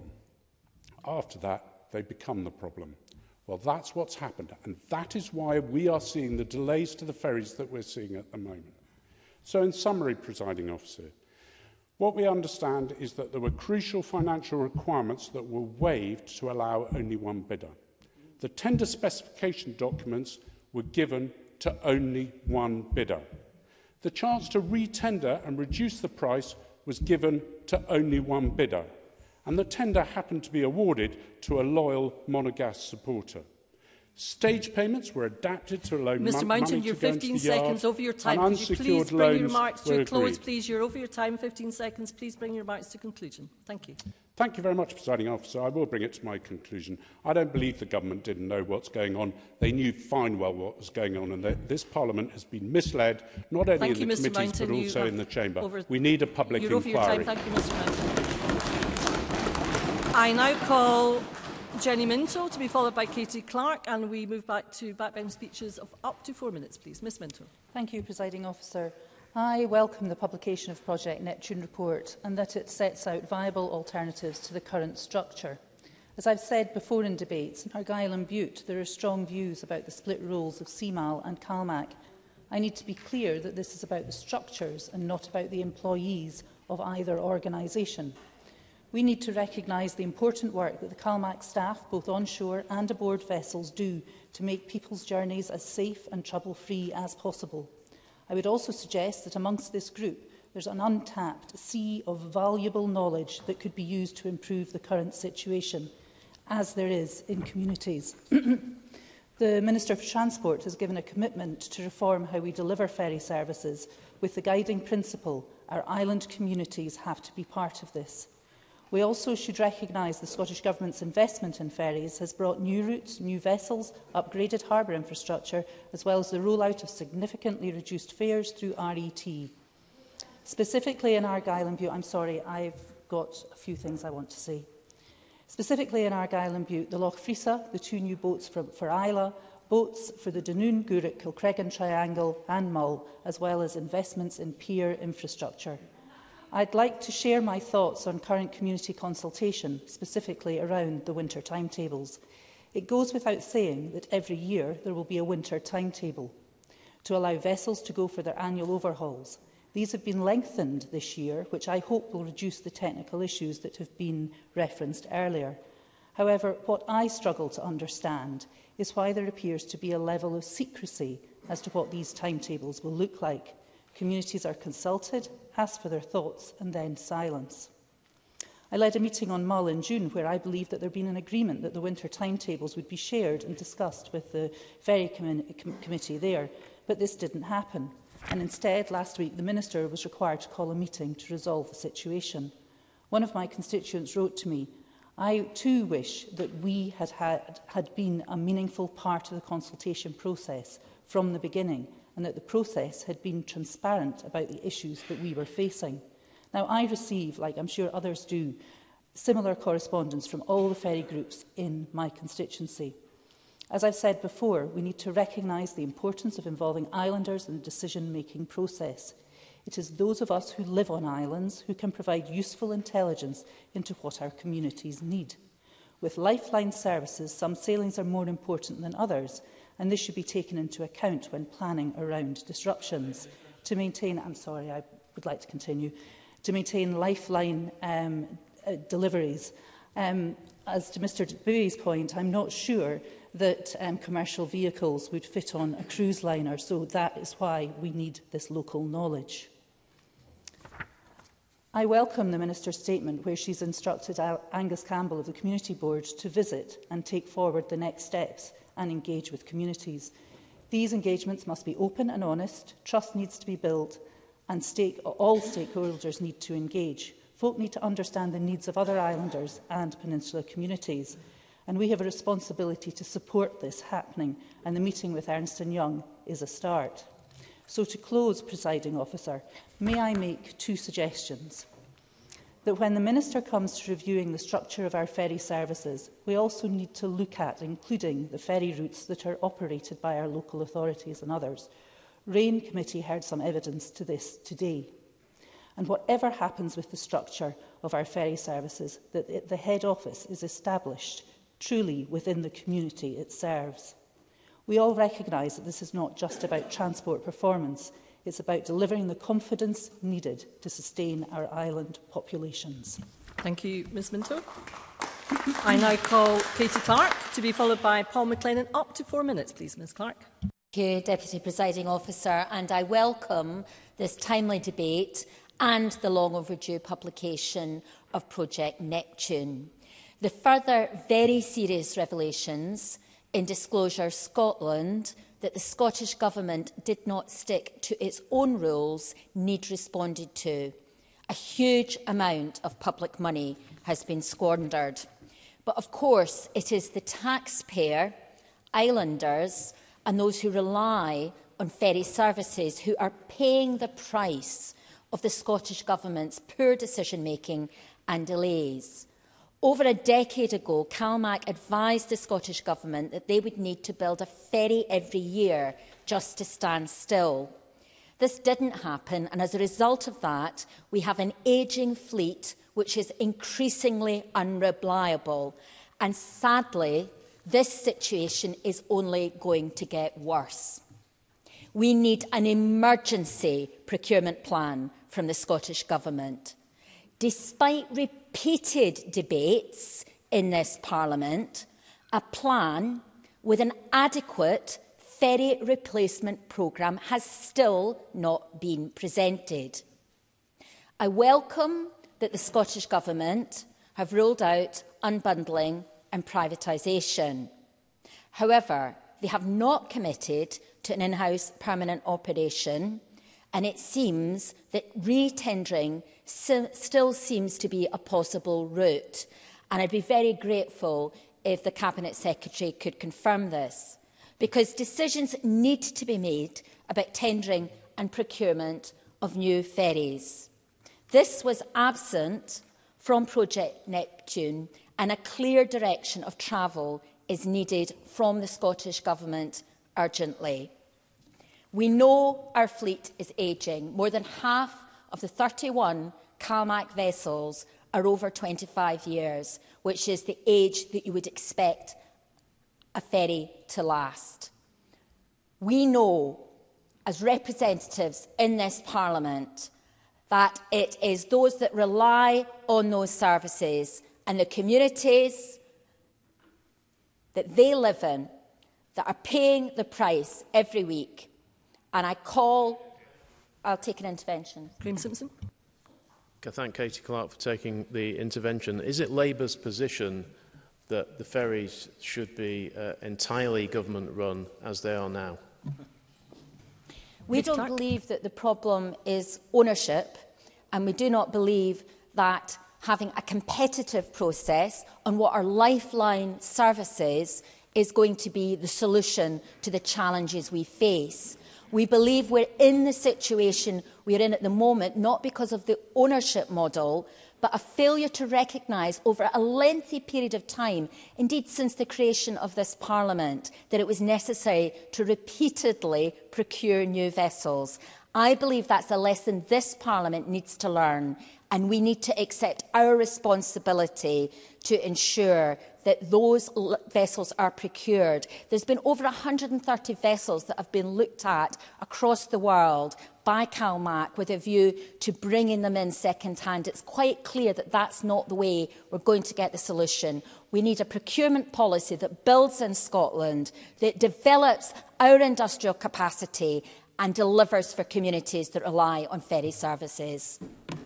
After that, they become the problem. Well, that's what's happened, and that is why we are seeing the delays to the ferries that we're seeing at the moment. So in summary, Presiding Officer, what we understand is that there were crucial financial requirements that were waived to allow only one bidder. The tender specification documents were given to only one bidder. The chance to re-tender and reduce the price was given to only one bidder. And the tender happened to be awarded to a loyal Monogas supporter. Stage payments were adapted to allow Mr. Mountain, you're 15 seconds over your time. Could you please bring your remarks to a close, please? You're over your time, 15 seconds. Please bring your remarks to conclusion. Thank you. Thank you very much, Presiding Officer. I will bring it to my conclusion. I don't believe the government didn't know what's going on. They knew fine well what was going on, and that this Parliament has been misled, not only in the committees but also in the Chamber. We need a public inquiry. You're over your time. Thank you, Mr. Mountain. I now call Jenny Minto to be followed by Katie Clark, and we move back to backbench speeches of up to 4 minutes, please. Ms Minto. Thank you, Presiding Officer. I welcome the publication of Project Neptune report and that it sets out viable alternatives to the current structure. As I've said before in debates, in Argyll and Bute there are strong views about the split roles of CMAL and CalMac. I need to be clear that this is about the structures and not about the employees of either organisation. We need to recognise the important work that the CalMac staff, both onshore and aboard vessels, do to make people's journeys as safe and trouble-free as possible. I would also suggest that amongst this group there's an untapped sea of valuable knowledge that could be used to improve the current situation, as there is in communities. The Minister for Transport has given a commitment to reform how we deliver ferry services, with the guiding principle our island communities have to be part of this. We also should recognise the Scottish Government's investment in ferries has brought new routes, new vessels, upgraded harbour infrastructure, as well as the rollout of significantly reduced fares through RET. Specifically in Argyll and Bute, I'm sorry, I've got a few things I want to say. Specifically in Argyll and Bute, the Loch Frisa, the 2 new boats for Isla, boats for the Dunoon, Gourock, Kilcreggan Triangle and Mull, as well as investments in pier infrastructure. I'd like to share my thoughts on current community consultation, specifically around the winter timetables. It goes without saying that every year there will be a winter timetable to allow vessels to go for their annual overhauls. These have been lengthened this year, which I hope will reduce the technical issues that have been referenced earlier. However, what I struggle to understand is why there appears to be a level of secrecy as to what these timetables will look like. Communities are consulted, asked for their thoughts and then silence. I led a meeting on Mull in June where I believed that there had been an agreement that the winter timetables would be shared and discussed with the Ferry Committee there, but this didn't happen. And instead, last week, the Minister was required to call a meeting to resolve the situation. One of my constituents wrote to me, "I too wish that we had been a meaningful part of the consultation process from the beginning, and that the process had been transparent about the issues that we were facing." Now, I receive, like I'm sure others do, similar correspondence from all the ferry groups in my constituency. As I've said before, we need to recognise the importance of involving islanders in the decision-making process. It is those of us who live on islands who can provide useful intelligence into what our communities need. With lifeline services, some sailings are more important than others, and this should be taken into account when planning around disruptions. To maintain, I would like to continue, to maintain lifeline deliveries. As to Mr Bowie's point, I'm not sure that commercial vehicles would fit on a cruise liner, so that is why we need this local knowledge. I welcome the Minister's statement where she's instructed Angus Campbell of the Community Board to visit and take forward the next steps and engage with communities. These engagements must be open and honest, trust needs to be built, and all stakeholders need to engage. Folk need to understand the needs of other islanders and peninsula communities, and we have a responsibility to support this happening, and the meeting with Ernst & Young is a start. So to close, Presiding Officer, may I make two suggestions? That when the Minister comes to reviewing the structure of our ferry services, we also need to look at including the ferry routes that are operated by our local authorities and others. RAIN Committee heard some evidence to this today. And whatever happens with the structure of our ferry services, that the head office is established truly within the community it serves. We all recognise that this is not just about transport performance, it's about delivering the confidence needed to sustain our island populations. Thank you, Ms Minto. I now call Katie Clark to be followed by Paul McLennan. Up to 4 minutes, please, Ms Clark. Thank you, Deputy Presiding Officer, and I welcome this timely debate and the long overdue publication of Project Neptune. The further very serious revelations in Disclosure Scotland that the Scottish Government did not stick to its own rules need responded to. A huge amount of public money has been squandered. But of course, it is the taxpayer, islanders and those who rely on ferry services who are paying the price of the Scottish Government's poor decision-making and delays. Over a decade ago, CalMac advised the Scottish Government that they would need to build a ferry every year just to stand still. This didn't happen, and as a result of that, we have an ageing fleet which is increasingly unreliable. And sadly, this situation is only going to get worse. We need an emergency procurement plan from the Scottish Government. Despite repeated debates in this Parliament, a plan with an adequate ferry replacement programme has still not been presented. I welcome that the Scottish Government have ruled out unbundling and privatisation. However, they have not committed to an in-house permanent operation, and it seems that re-tendering still seems to be a possible route. And I'd be very grateful if the Cabinet Secretary could confirm this, because decisions need to be made about tendering and procurement of new ferries. This was absent from Project Neptune, and a clear direction of travel is needed from the Scottish Government urgently. We know our fleet is ageing. More than half of the 31 CalMac vessels are over 25 years, which is the age that you would expect a ferry to last. We know, as representatives in this Parliament, that it is those that rely on those services and the communities that they live in that are paying the price every week. And I'll take an intervention. Graham Simpson. I thank Katie Clark for taking the intervention. Is it Labour's position that the ferries should be entirely government-run as they are now? We don't believe that the problem is ownership, and we do not believe that having a competitive process on what are lifeline services is going to be the solution to the challenges we face. We believe we're in the situation we're in at the moment, not because of the ownership model, but a failure to recognise over a lengthy period of time, indeed since the creation of this Parliament, that it was necessary to repeatedly procure new vessels. I believe that's a lesson this Parliament needs to learn, and we need to accept our responsibility to ensure that those vessels are procured. There's been over 130 vessels that have been looked at across the world by CalMac with a view to bringing them in second-hand. It's quite clear that that's not the way we're going to get the solution. We need a procurement policy that builds in Scotland, that develops our industrial capacity and delivers for communities that rely on ferry services.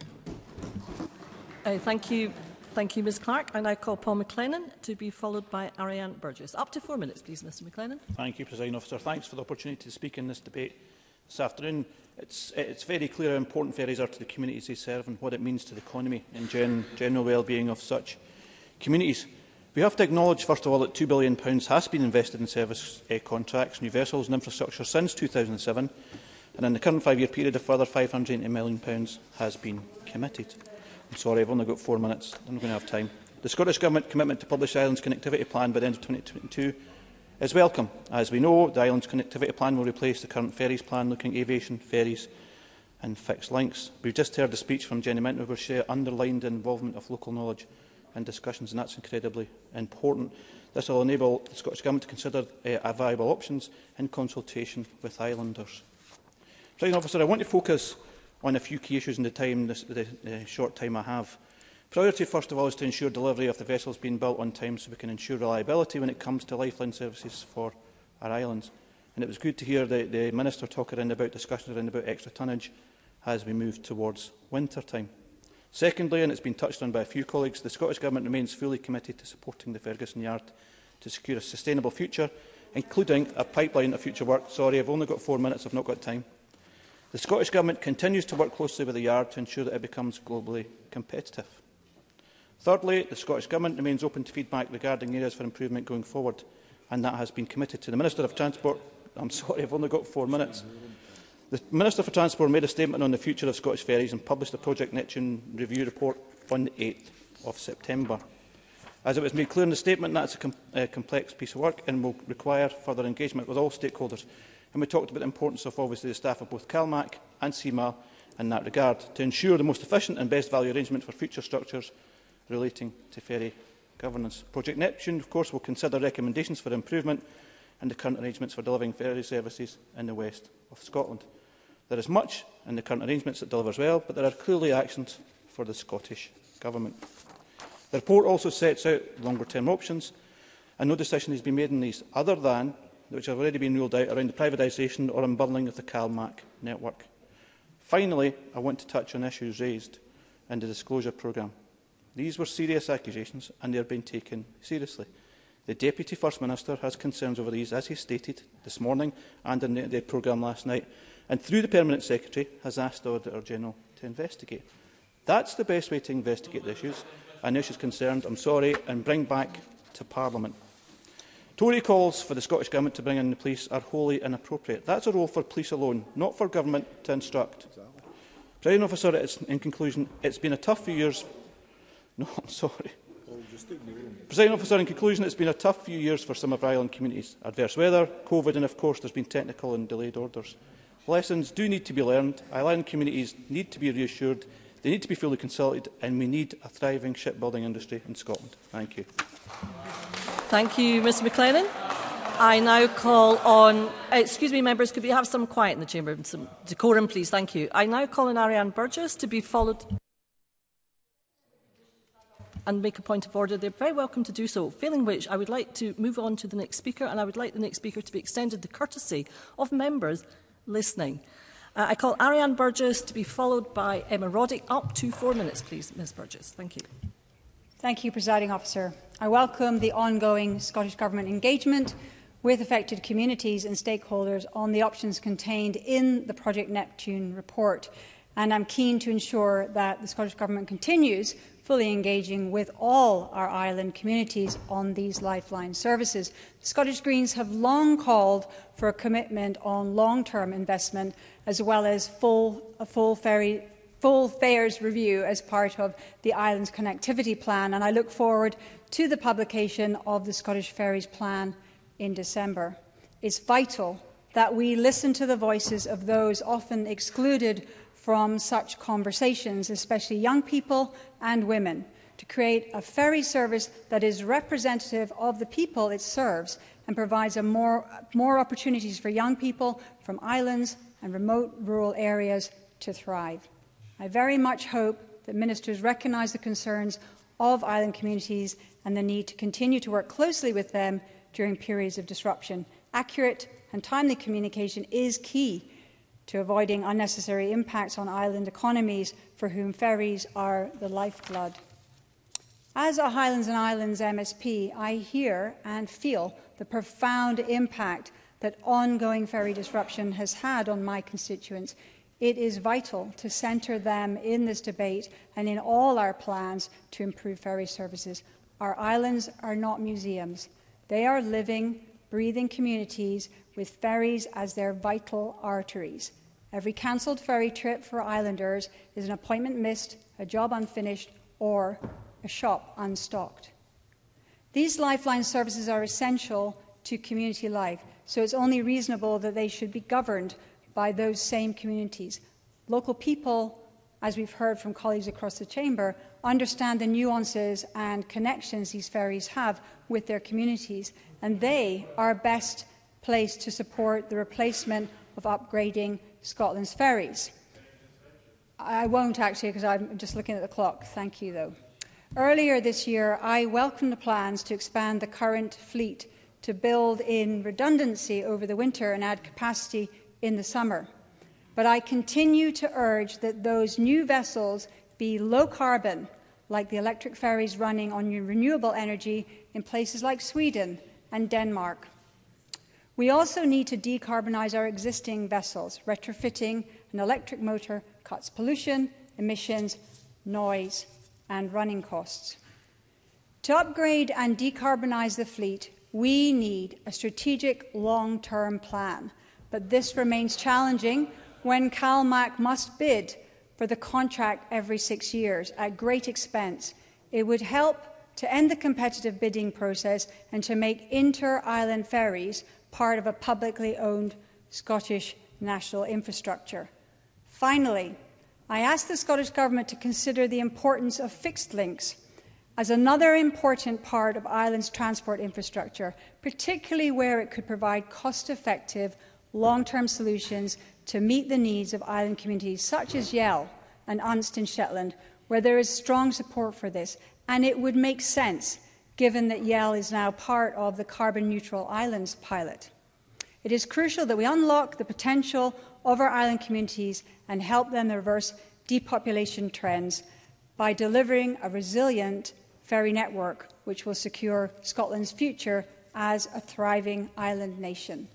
Thank you. Thank you, Ms Clark. I now call Paul McLennan to be followed by Ariane Burgess. Up to 4 minutes, please, Mr McLennan. Thank you, Presiding Officer. Thanks for the opportunity to speak in this debate this afternoon. It's very clear how important ferries are to the communities they serve and what it means to the economy and general well-being of such communities. We have to acknowledge, first of all, that £2 billion has been invested in service contracts, new vessels and infrastructure since 2007, and in the current 5-year period, a further £580 million has been committed. I'm sorry, I've only got 4 minutes. I'm not going to have time. The Scottish Government commitment to publish the Islands Connectivity Plan by the end of 2022 is welcome. As we know, the Islands Connectivity Plan will replace the current ferries plan looking at aviation, ferries and fixed links. We've just heard the speech from Jenny Minto where she underlined the involvement of local knowledge and discussions, and that's incredibly important. This will enable the Scottish Government to consider viable options in consultation with islanders. Presiding Officer, I want to focus on a few key issues in the short time I have. Priority, first of all, is to ensure delivery of the vessels being built on time so we can ensure reliability when it comes to lifeline services for our islands. And it was good to hear the Minister talk about discussions about extra tonnage as we move towards winter time. Secondly, and it's been touched on by a few colleagues, the Scottish Government remains fully committed to supporting the Ferguson Yard to secure a sustainable future, including a pipeline of future work. Sorry, I've only got 4 minutes, I've not got time. The Scottish Government continues to work closely with the Yard to ensure that it becomes globally competitive. Thirdly, the Scottish Government remains open to feedback regarding areas for improvement going forward, and that has been committed to. The Minister of Transport, I'm sorry, I've only got 4 minutes. The Minister for Transport made a statement on the future of Scottish ferries and published the Project Neptune review report on the 8th of September. As it was made clear in the statement, that's a complex piece of work and will require further engagement with all stakeholders. And we talked about the importance of, obviously, the staff of both CalMac and CMA in that regard, to ensure the most efficient and best value arrangement for future structures relating to ferry governance. Project Neptune, of course, will consider recommendations for improvement and the current arrangements for delivering ferry services in the west of Scotland. There is much in the current arrangements that delivers well, but there are clearly actions for the Scottish Government. The report also sets out longer-term options, and no decision has been made on these, other than which have already been ruled out around the privatisation or unbundling of the CalMac network. Finally, I want to touch on issues raised in the disclosure programme. These were serious accusations, and they are being taken seriously. The Deputy First Minister has concerns over these, as he stated this morning and in the programme last night, and through the Permanent Secretary has asked the Auditor-General to investigate. That's the best way to investigate the issues and issues concerned, I'm sorry, and bring back to Parliament. Tory calls for the Scottish Government to bring in the police are wholly inappropriate. That's a role for police alone, not for government to instruct. Presiding Officer, in conclusion, it's been a tough few years. No, I'm sorry. Presiding Officer, in conclusion, it's been a tough few years for some of our island communities. Adverse weather, COVID, and of course there's been technical and delayed orders. Lessons do need to be learned. Island communities need to be reassured. They need to be fully consulted, and we need a thriving shipbuilding industry in Scotland. Thank you. Thank you, Mr McLennan. I now call on... excuse me, members, could we have some quiet in the chamber and some decorum, please? Thank you. I now call on Ariane Burgess to be followed... and make a point of order. They're very welcome to do so, failing which I would like to move on to the next speaker, and I would like the next speaker to be extended the courtesy of members listening. I call Ariane Burgess to be followed by Emma Roddick. Up to 4 minutes, please, Ms Burgess. Thank you. Thank you, Presiding Officer. I welcome the ongoing Scottish Government engagement with affected communities and stakeholders on the options contained in the Project Neptune report. And I'm keen to ensure that the Scottish Government continues fully engaging with all our island communities on these lifeline services. The Scottish Greens have long called for a commitment on long-term investment as well as a full fares review as part of the Islands Connectivity Plan, and I look forward to the publication of the Scottish Ferries Plan in December. It's vital that we listen to the voices of those often excluded from such conversations, especially young people and women, to create a ferry service that is representative of the people it serves and provides more opportunities for young people from islands and remote rural areas to thrive. I very much hope that ministers recognise the concerns of island communities and the need to continue to work closely with them during periods of disruption. Accurate and timely communication is key to avoiding unnecessary impacts on island economies for whom ferries are the lifeblood. As a Highlands and Islands MSP, I hear and feel the profound impact that ongoing ferry disruption has had on my constituents. It is vital to centre them in this debate and in all our plans to improve ferry services. Our islands are not museums. They are living, breathing communities with ferries as their vital arteries. Every cancelled ferry trip for islanders is an appointment missed, a job unfinished, or a shop unstocked. These lifeline services are essential to community life, so it's only reasonable that they should be governed by those same communities. Local people, as we've heard from colleagues across the chamber, understand the nuances and connections these ferries have with their communities, and they are best placed to support the replacement of upgrading Scotland's ferries. I won't actually, because I'm just looking at the clock. Thank you, though. Earlier this year, I welcomed the plans to expand the current fleet to build in redundancy over the winter and add capacity in the summer. But I continue to urge that those new vessels be low carbon, like the electric ferries running on renewable energy in places like Sweden and Denmark. We also need to decarbonise our existing vessels. Retrofitting an electric motor cuts pollution, emissions, noise and running costs. To upgrade and decarbonise the fleet, we need a strategic long-term plan. But this remains challenging when CalMac must bid for the contract every 6 years at great expense. It would help to end the competitive bidding process and to make inter-island ferries part of a publicly owned Scottish national infrastructure. Finally, I ask the Scottish Government to consider the importance of fixed links as another important part of Ireland's transport infrastructure, particularly where it could provide cost-effective, long-term solutions to meet the needs of island communities such as Yell and Unst in Shetland, where there is strong support for this, and it would make sense given that Yell is now part of the Carbon Neutral Islands pilot. It is crucial that we unlock the potential of our island communities and help them reverse depopulation trends by delivering a resilient ferry network which will secure Scotland's future as a thriving island nation.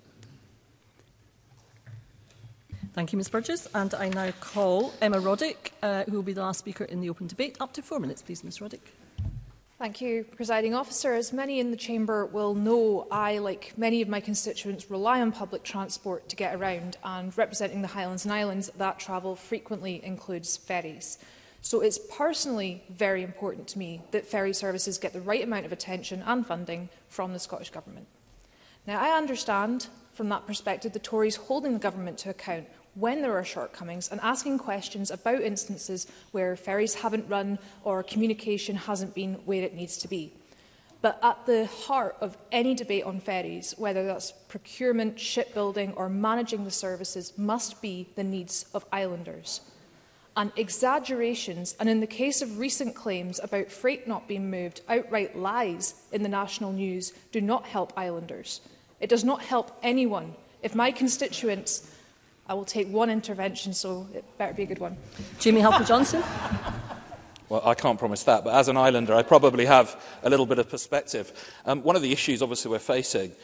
Thank you, Ms Burgess. And I now call Emma Roddick, who will be the last speaker in the open debate. Up to 4 minutes, please, Ms Roddick. Thank you, Presiding Officer. As many in the Chamber will know, I, like many of my constituents, rely on public transport to get around, and representing the Highlands and Islands, that travel frequently includes ferries. So it's personally very important to me that ferry services get the right amount of attention and funding from the Scottish Government. Now, I understand from that perspective the Tories holding the Government to account when there are shortcomings and asking questions about instances where ferries haven't run or communication hasn't been where it needs to be. But at the heart of any debate on ferries, whether that's procurement, shipbuilding or managing the services, must be the needs of islanders. And exaggerations, and in the case of recent claims about freight not being moved, outright lies in the national news, do not help islanders. It does not help anyone if my constituents— I will take one intervention, so it better be a good one. Jamie Halper-Johnson. Well, I can't promise that, but as an islander, I probably have a little bit of perspective. One of the issues, obviously, we're facing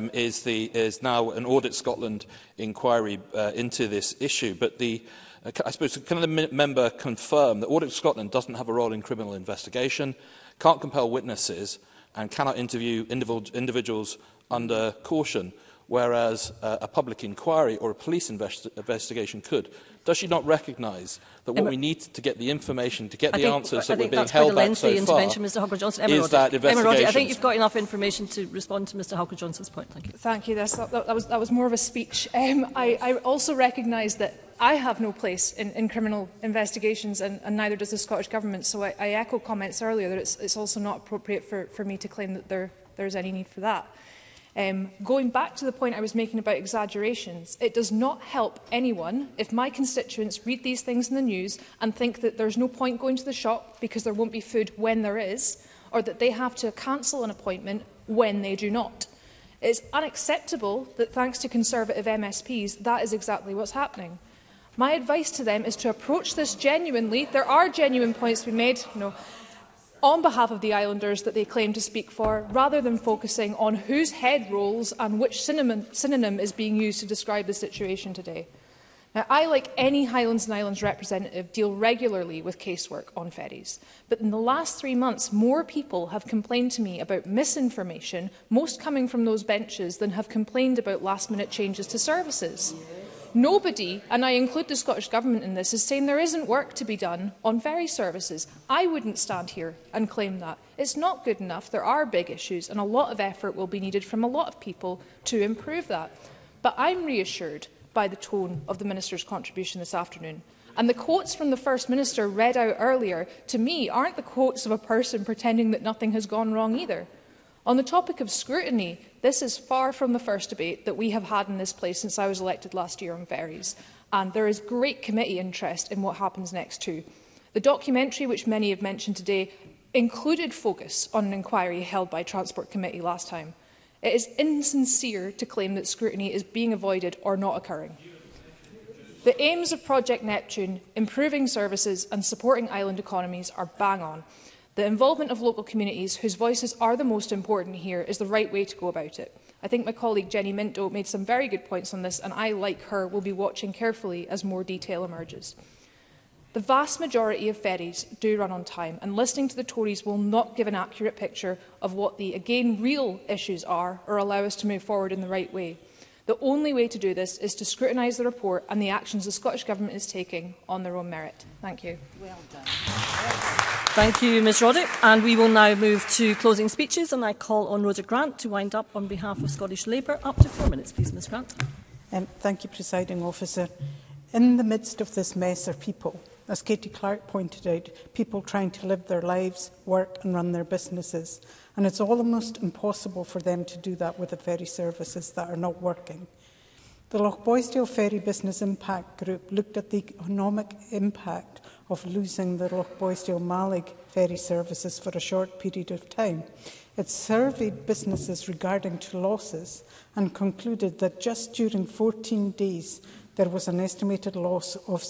is now an Audit Scotland inquiry into this issue. But I suppose, can the member confirm that Audit Scotland doesn't have a role in criminal investigation, can't compel witnesses, and cannot interview individuals under caution, whereas a public inquiry or a police investigation could? Does she not recognise that what we need to get the information, to get the answers that we're being held back so far, Mr. Hooker-Johnson, is that investigation? I think you've got enough information to respond to Mr. Hooker-Johnson's point. Thank you. Thank you. That was more of a speech. I also recognise that I have no place in criminal investigations, and neither does the Scottish Government. So I echo comments earlier that it's also not appropriate for me to claim that there's any need for that. Going back to the point I was making about exaggerations, it does not help anyone if my constituents read these things in the news and think that there's no point going to the shop because there won't be food when there is, or that they have to cancel an appointment when they do not. It's unacceptable that, thanks to Conservative MSPs, that is exactly what's happening. My advice to them is to approach this genuinely. There are genuine points to be made, on behalf of the islanders that they claim to speak for, rather than focusing on whose head rolls and which synonym is being used to describe the situation today. Now, I, like any Highlands and Islands representative, deal regularly with casework on ferries. But in the last 3 months, more people have complained to me about misinformation, most coming from those benches, than have complained about last-minute changes to services. Nobody, and I include the Scottish Government in this, is saying there isn't work to be done on ferry services. I wouldn't stand here and claim that. It's not good enough. There are big issues, and a lot of effort will be needed from a lot of people to improve that. But I'm reassured by the tone of the Minister's contribution this afternoon. And the quotes from the First Minister read out earlier, to me, aren't the quotes of a person pretending that nothing has gone wrong either. On the topic of scrutiny, this is far from the first debate that we have had in this place since I was elected last year on ferries, and there is great committee interest in what happens next too. The documentary, which many have mentioned today, included focus on an inquiry held by Transport Committee last time. It is insincere to claim that scrutiny is being avoided or not occurring. The aims of Project Neptune, improving services and supporting island economies, are bang on. The involvement of local communities, whose voices are the most important here, is the right way to go about it. I think my colleague Jenny Minto made some very good points on this, and I, like her, will be watching carefully as more detail emerges. The vast majority of ferries do run on time, and listening to the Tories will not give an accurate picture of what the, again, real issues are, or allow us to move forward in the right way. The only way to do this is to scrutinise the report and the actions the Scottish Government is taking on their own merit. Thank you. Well done. Thank you, Ms Roddick. And we will now move to closing speeches, and I call on Rhoda Grant to wind up on behalf of Scottish Labour. Up to 4 minutes, please, Ms Grant. Thank you, Presiding Officer. In the midst of this mess are people. As Katie Clark pointed out, people trying to live their lives, work and run their businesses. And it's almost impossible for them to do that with the ferry services that are not working. The Lochboisdale Ferry Business Impact Group looked at the economic impact of losing the Lochboisdale-Malig ferry services for a short period of time. It surveyed businesses regarding to losses and concluded that just during 14 days there was an estimated loss of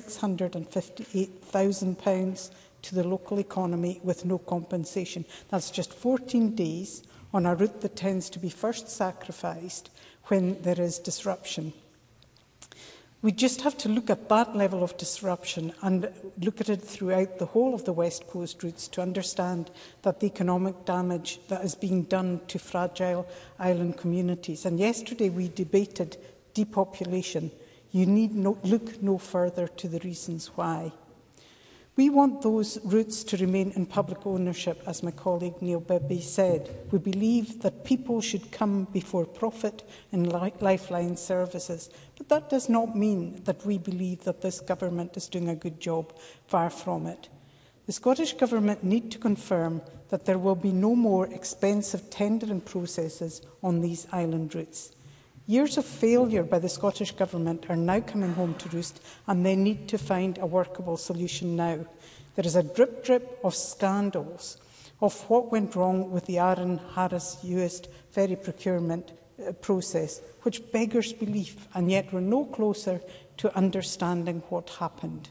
£658,000 to the local economy with no compensation. That's just 14 days on a route that tends to be first sacrificed when there is disruption. We just have to look at that level of disruption and look at it throughout the whole of the West Coast routes to understand that the economic damage that is being done to fragile island communities. And yesterday we debated depopulation. You need look no further to the reasons why. We want those routes to remain in public ownership, as my colleague Neil Bibby said. We believe that people should come before profit in lifeline services. But that does not mean that we believe that this government is doing a good job. Far from it. The Scottish Government need to confirm that there will be no more expensive tendering processes on these island routes. Years of failure by the Scottish Government are now coming home to roost, and they need to find a workable solution now. There is a drip of scandals of what went wrong with the Aaron Harris used ferry procurement process, which beggars belief, and yet we're no closer to understanding what happened.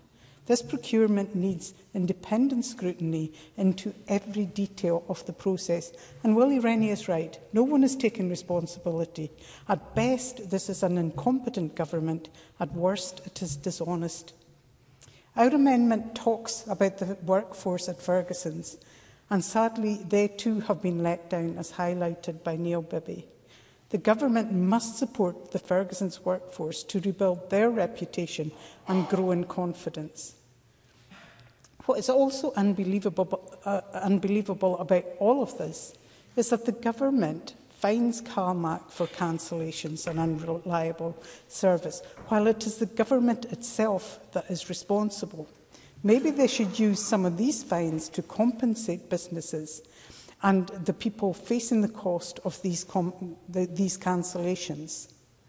This procurement needs independent scrutiny into every detail of the process. And Willie Rennie is right. No one is taking responsibility. At best, this is an incompetent government. At worst, it is dishonest. Our amendment talks about the workforce at Ferguson's, and sadly, they too have been let down, as highlighted by Neil Bibby. The government must support the Ferguson's workforce to rebuild their reputation and grow in confidence. What is also unbelievable about all of this is that the government fines CalMac for cancellations and unreliable service, while it is the government itself that is responsible. Maybe they should use some of these fines to compensate businesses and the people facing the cost of these cancellations.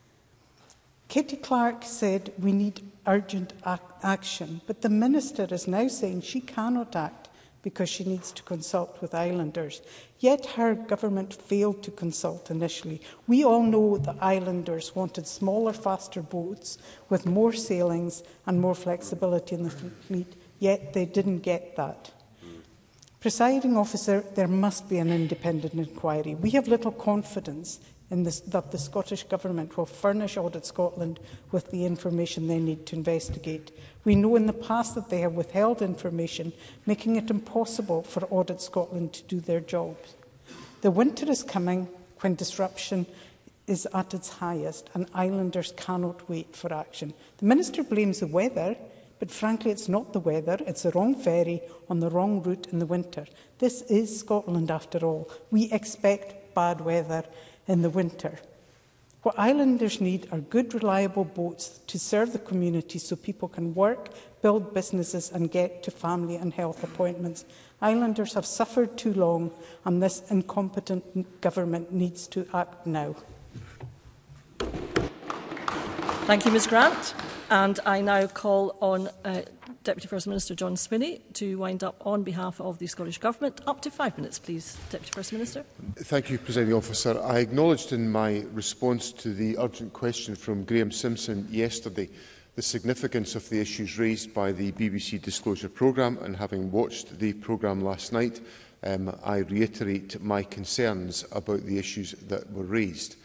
Katie Clark said we need urgent action, but the Minister is now saying she cannot act because she needs to consult with islanders. Yet her government failed to consult initially. We all know that islanders wanted smaller, faster boats with more sailings and more flexibility in the fleet, yet they didn't get that. Presiding Officer, there must be an independent inquiry. We have little confidence in that the Scottish Government will furnish Audit Scotland with the information they need to investigate. We know in the past that they have withheld information, making it impossible for Audit Scotland to do their jobs. The winter is coming when disruption is at its highest and islanders cannot wait for action. The Minister blames the weather, but frankly it's not the weather, it's the wrong ferry on the wrong route in the winter. This is Scotland after all. We expect bad weather in the winter. What islanders need are good, reliable boats to serve the community so people can work, build businesses and get to family and health appointments. Islanders have suffered too long and this incompetent government needs to act now. Thank you, Ms Grant. And I now call on Deputy First Minister John Swinney to wind up on behalf of the Scottish Government. Up to 5 minutes, please, Deputy First Minister. Thank you, Presiding Officer. I acknowledged in my response to the urgent question from Graham Simpson yesterday the significance of the issues raised by the BBC Disclosure Programme, and having watched the programme last night, I reiterate my concerns about the issues that were raised.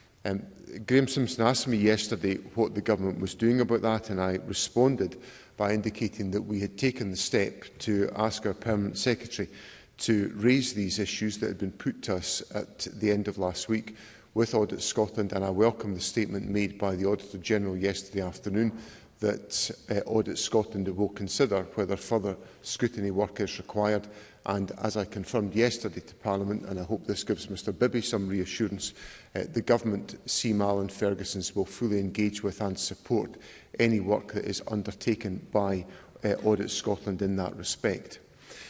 Graham Simpson asked me yesterday what the government was doing about that, and I responded by indicating that we had taken the step to ask our Permanent Secretary to raise these issues that had been put to us at the end of last week with Audit Scotland, and I welcome the statement made by the Auditor General yesterday afternoon that Audit Scotland will consider whether further scrutiny work is required. And as I confirmed yesterday to Parliament, and I hope this gives Mr Bibby some reassurance, the Government, CMAL and Ferguson's will fully engage with and support any work that is undertaken by Audit Scotland in that respect.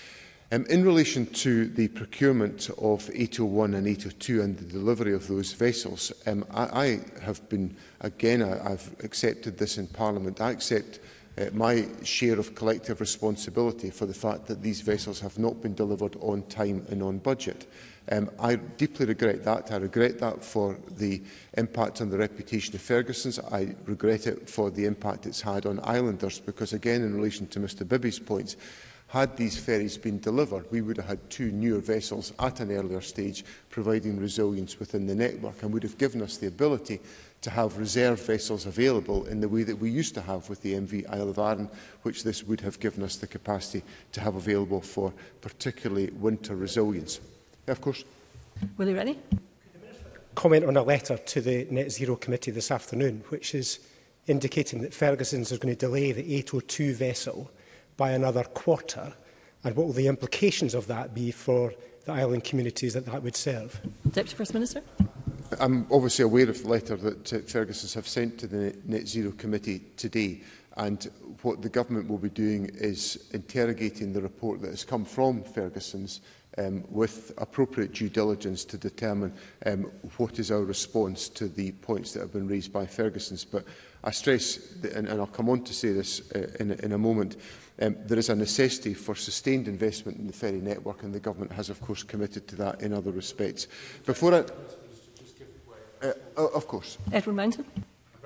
In relation to the procurement of 801 and 802 and the delivery of those vessels, I have been, again, I've accepted this in Parliament. I accept my share of collective responsibility for the fact that these vessels have not been delivered on time and on budget. I deeply regret that. I regret that for the impact on the reputation of Ferguson's. I regret it for the impact it's had on islanders, because, again, in relation to Mr Bibby's points, had these ferries been delivered, we would have had 2 newer vessels at an earlier stage, providing resilience within the network, and would have given us the ability to have reserve vessels available in the way that we used to have with the MV Isle of Arran, which this would have given us the capacity to have available for particularly winter resilience. Of course. Willie Rennie. Comment on a letter to the Net Zero Committee this afternoon, which is indicating that Ferguson's are going to delay the 802 vessel by another quarter, and what will the implications of that be for the island communities that that would serve? Deputy First Minister. I'm obviously aware of the letter that Ferguson's have sent to the Net Zero Committee today, and what the Government will be doing is interrogating the report that has come from Ferguson's with appropriate due diligence to determine what is our response to the points that have been raised by Ferguson's. But I stress, and I'll come on to say this in a moment, there is a necessity for sustained investment in the ferry network, and the Government has, of course, committed to that in other respects. Before I... of course. Edward Mountain.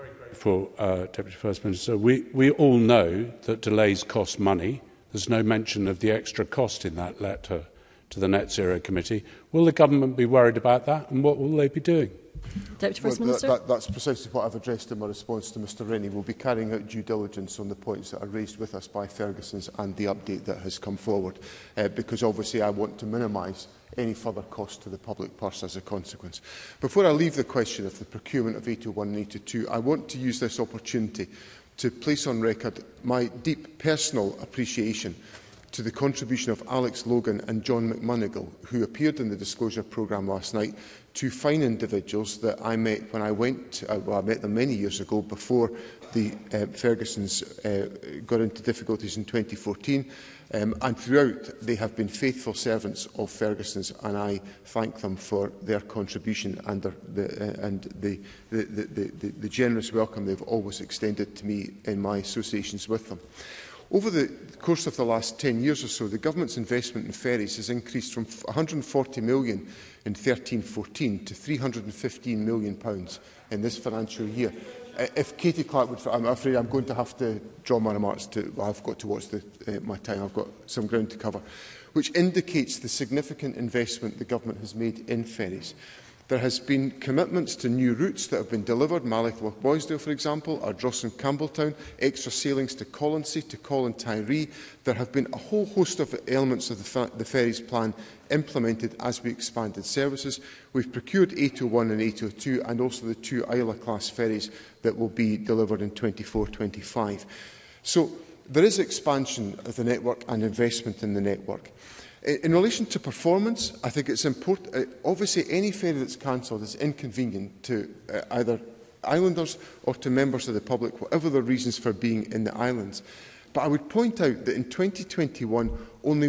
for Deputy First Minister. We all know that delays cost money. There's no mention of the extra cost in that letter to the Net Zero Committee. Will the government be worried about that, and what will they be doing? Deputy First Minister. That's precisely what I've addressed in my response to Mr Rennie. We'll be carrying out due diligence on the points that are raised with us by Ferguson's and the update that has come forward, because obviously I want to minimise any further cost to the public purse as a consequence. Before I leave the question of the procurement of 801 and 802, I want to use this opportunity to place on record my deep personal appreciation to the contribution of Alex Logan and John McMonigal, who appeared in the disclosure programme last night, two fine individuals that I met when I went, I met them many years ago before the Fergusons got into difficulties in 2014, and throughout they have been faithful servants of Ferguson's, and I thank them for their contribution and the generous welcome they've always extended to me in my associations with them. Over the course of the last 10 years or so, the Government's investment in ferries has increased from £140 million in 13-14 to £315 million in this financial year. If Katie Clark would, I'm afraid I'm going to have to draw my remarks to, well, I've got to watch my time, I've got some ground to cover, which indicates the significant investment the Government has made in ferries. There has been commitments to new routes that have been delivered, Malloch-Boisdale, for example, Ardrossan-Campbelltown, extra sailings to Colonsay, to Colin-Tyree. There have been a whole host of elements of the ferries plan implemented as we expanded services. We've procured 801 and 802 and also the two Isla-class ferries that will be delivered in 24-25. So there is expansion of the network and investment in the network. In relation to performance, I think it's important. Obviously, any ferry that's cancelled is inconvenient to either islanders or to members of the public, whatever their reasons for being in the islands. But I would point out that in 2021, only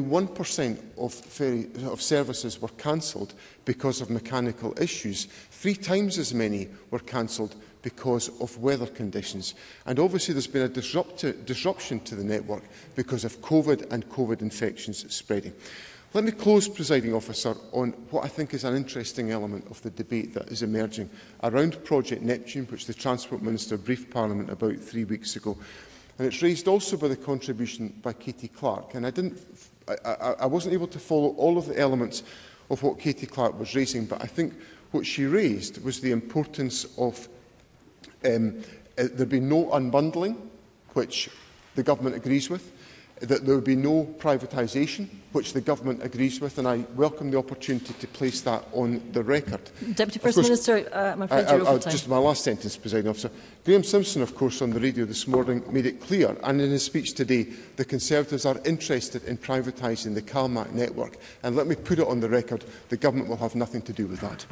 1% of services were cancelled because of mechanical issues. 3 times as many were cancelled because of weather conditions. And obviously there's been a disruption to the network because of COVID and COVID infections spreading. Let me close, Presiding Officer, on what I think is an interesting element of the debate that is emerging around Project Neptune, which the Transport Minister briefed Parliament about 3 weeks ago. And it's raised also by the contribution by Katie Clark. And I wasn't able to follow all of the elements of what Katie Clark was raising, but I think what she raised was the importance of there be no unbundling, which the Government agrees with, that there would be no privatisation, which the Government agrees with, and I welcome the opportunity to place that on the record. Deputy First Minister, I'm afraid you're over time. Just my last sentence, Presiding Officer. Graham Simpson, of course, on the radio this morning made it clear, and in his speech today, the Conservatives are interested in privatising the CalMac network. And let me put it on the record, the Government will have nothing to do with that.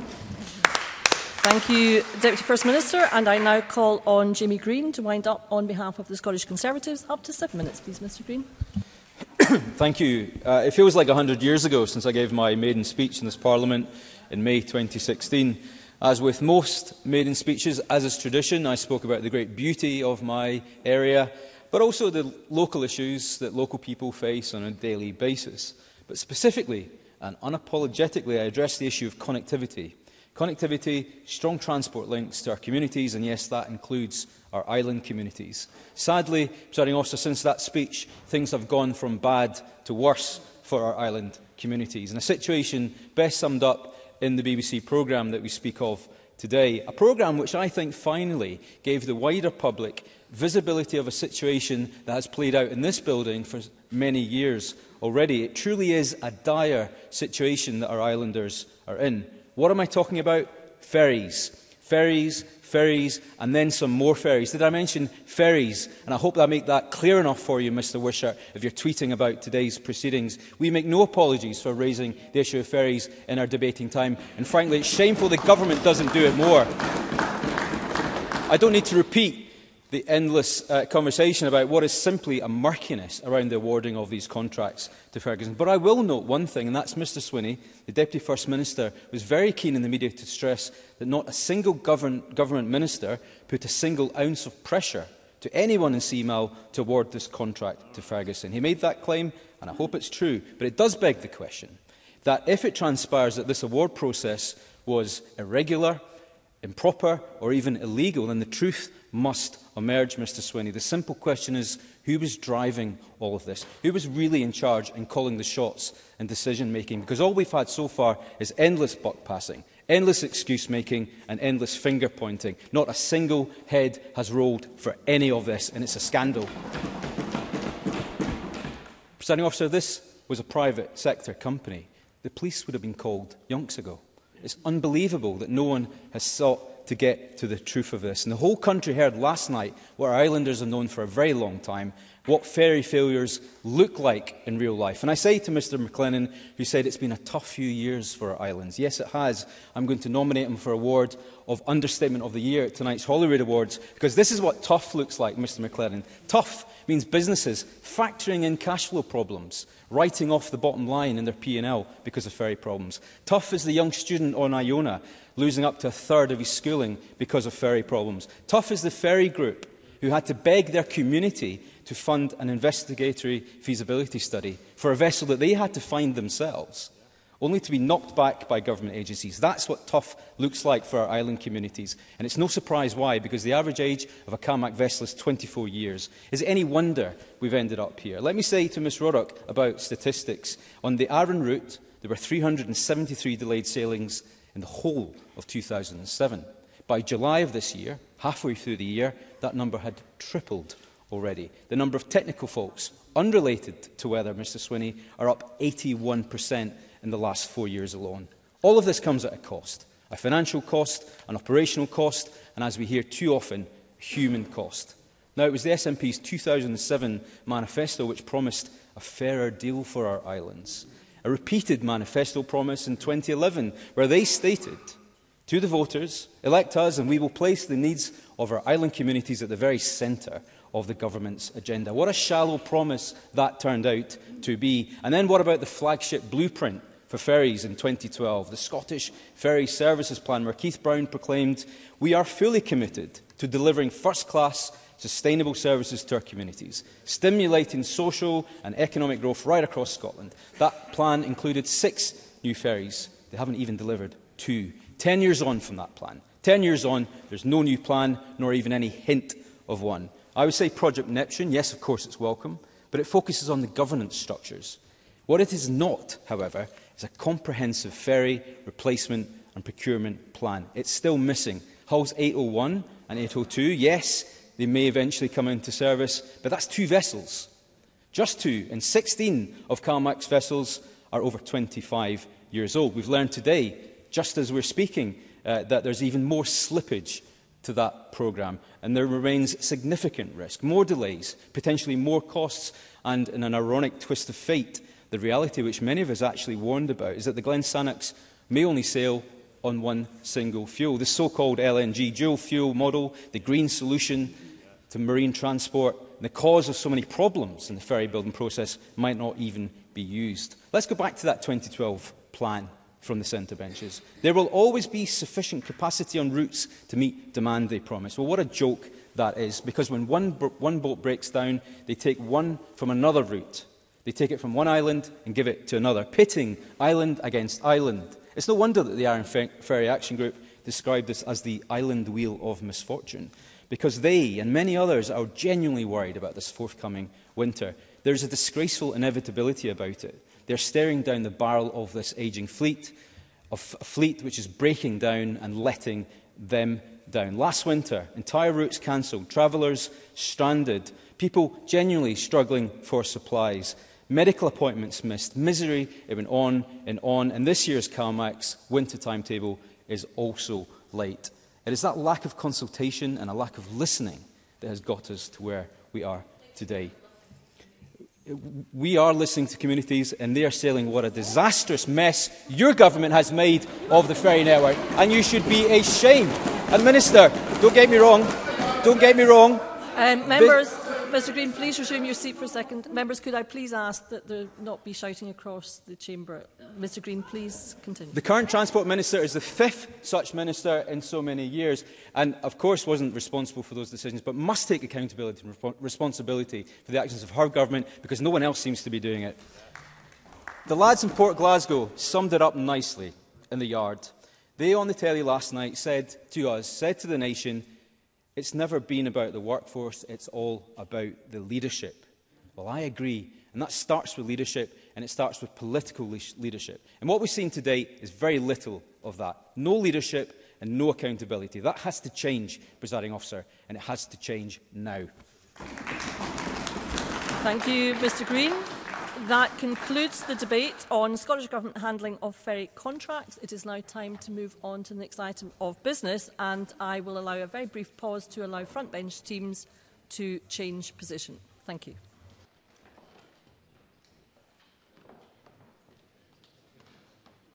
Thank you, Deputy First Minister. And I now call on Jamie Green to wind up on behalf of the Scottish Conservatives. Up to 7 minutes, please, Mr Green. Thank you. It feels like 100 years ago since I gave my maiden speech in this Parliament in May 2016. As with most maiden speeches, as is tradition, I spoke about the great beauty of my area, but also the local issues that local people face on a daily basis. But specifically and unapologetically, I addressed the issue of connectivity. Connectivity, strong transport links to our communities, and yes, that includes our island communities. Sadly, Presiding Officer, since that speech, things have gone from bad to worse for our island communities, and a situation best summed up in the BBC programme that we speak of today, a programme which I think finally gave the wider public visibility of a situation that has played out in this building for many years already. It truly is a dire situation that our islanders are in. What am I talking about? Ferries. Ferries, ferries, and then some more ferries. Did I mention ferries? And I hope I make that clear enough for you, Mr Wishart, if you're tweeting about today's proceedings. We make no apologies for raising the issue of ferries in our debating time. And frankly, it's shameful the Government doesn't do it more. I don't need to repeat the endless conversation about what is simply a murkiness around the awarding of these contracts to Ferguson. But I will note one thing, and that's Mr Swinney, the Deputy First Minister, was very keen in the media to stress that not a single government minister put a single ounce of pressure to anyone in CMAL to award this contract to Ferguson. He made that claim, and I hope it's true, but it does beg the question that if it transpires that this award process was irregular, improper or even illegal, then the truth must emerge, Mr Swinney. The simple question is, who was driving all of this? Who was really in charge and calling the shots and decision-making? Because all we've had so far is endless buck-passing, endless excuse-making and endless finger-pointing. Not a single head has rolled for any of this, and it's a scandal. Presiding Officer, this was a private sector company. The police would have been called yonks ago. It's unbelievable that no one has sought to get to the truth of this. And the whole country heard last night what our islanders have known for a very long time, what ferry failures look like in real life. And I say to Mr McLennan, who said it's been a tough few years for our islands. Yes, it has. I'm going to nominate him for award of Understatement of the Year at tonight's Holyrood Awards, because this is what tough looks like, Mr McLennan. Tough means businesses factoring in cash flow problems, writing off the bottom line in their P&L because of ferry problems. Tough is the young student on Iona losing up to a third of his schooling because of ferry problems. Tough is the ferry group who had to beg their community to fund an investigatory feasibility study for a vessel that they had to find themselves, only to be knocked back by government agencies. That's what tough looks like for our island communities. And it's no surprise why, because the average age of a CAMAC vessel is 24 years. Is it any wonder we've ended up here? Let me say to Ms Roddock about statistics. On the Arran route, there were 373 delayed sailings in the whole of 2007. By July of this year, halfway through the year, that number had tripled already. The number of technical faults unrelated to weather, Mr Swinney, are up 81% in the last 4 years alone. All of this comes at a cost, a financial cost, an operational cost, and as we hear too often, human cost. Now, it was the SNP's 2007 manifesto which promised a fairer deal for our islands. A repeated manifesto promise in 2011 where they stated to the voters, elect us and we will place the needs of our island communities at the very centre of the government's agenda. What a shallow promise that turned out to be. And then what about the flagship blueprint for ferries in 2012, the Scottish Ferry Services Plan, where Keith Brown proclaimed, "We are fully committed to delivering first-class sustainable services to our communities, stimulating social and economic growth right across Scotland." That plan included 6 new ferries. They haven't even delivered 2. 10 years on from that plan. 10 years on, there's no new plan, nor even any hint of one. I would say Project Neptune, yes, of course it's welcome, but it focuses on the governance structures. What it is not, however, is a comprehensive ferry replacement and procurement plan. It's still missing. Hulls 801 and 802, yes, they may eventually come into service, but that's 2 vessels. Just 2, and 16 of CAMAC's vessels are over 25 years old. We've learned today, just as we're speaking, that there's even more slippage to that programme, and there remains significant risk, more delays, potentially more costs, and in an ironic twist of fate, the reality which many of us actually warned about is that the Glen Sannox may only sail on one single fuel. The so-called LNG dual fuel model, the green solution to marine transport, and the cause of so many problems in the ferry building process might not even be used. Let's go back to that 2012 plan from the centre benches. There will always be sufficient capacity on routes to meet demand, they promise. Well, what a joke that is, because when one boat breaks down, they take one from another route. They take it from one island and give it to another, pitting island against island. It's no wonder that the Iron Ferry Action Group described this as the island wheel of misfortune, because they and many others are genuinely worried about this forthcoming winter. There's a disgraceful inevitability about it. They're staring down the barrel of this ageing fleet, of a fleet which is breaking down and letting them down. Last winter, entire routes cancelled, travellers stranded, people genuinely struggling for supplies, medical appointments missed, misery, it went on, and this year's CAMAC's winter timetable is also late. It is that lack of consultation and a lack of listening that has got us to where we are today. We are listening to communities, and they are saying what a disastrous mess your government has made of the ferry network, and you should be ashamed. And Minister, don't get me wrong. Members, Mr Green, please resume your seat for a second. Members, could I please ask that there not be shouting across the chamber? Mr Green, please continue. The current Transport Minister is the 5th such minister in so many years, and of course wasn't responsible for those decisions, but must take accountability and responsibility for the actions of her government, because no one else seems to be doing it. The lads in Port Glasgow summed it up nicely in the Yard. They on the telly last night said to us, said to the nation, it's never been about the workforce, it's all about the leadership. Well, I agree, and that starts with leadership, and it starts with political leadership. And what we've seen today is very little of that. No leadership and no accountability. That has to change, Presiding Officer, and it has to change now. Thank you, Mr Green. That concludes the debate on Scottish Government handling of ferry contracts. It is now time to move on to the next item of business, and I will allow a very brief pause to allow frontbench teams to change position. Thank you.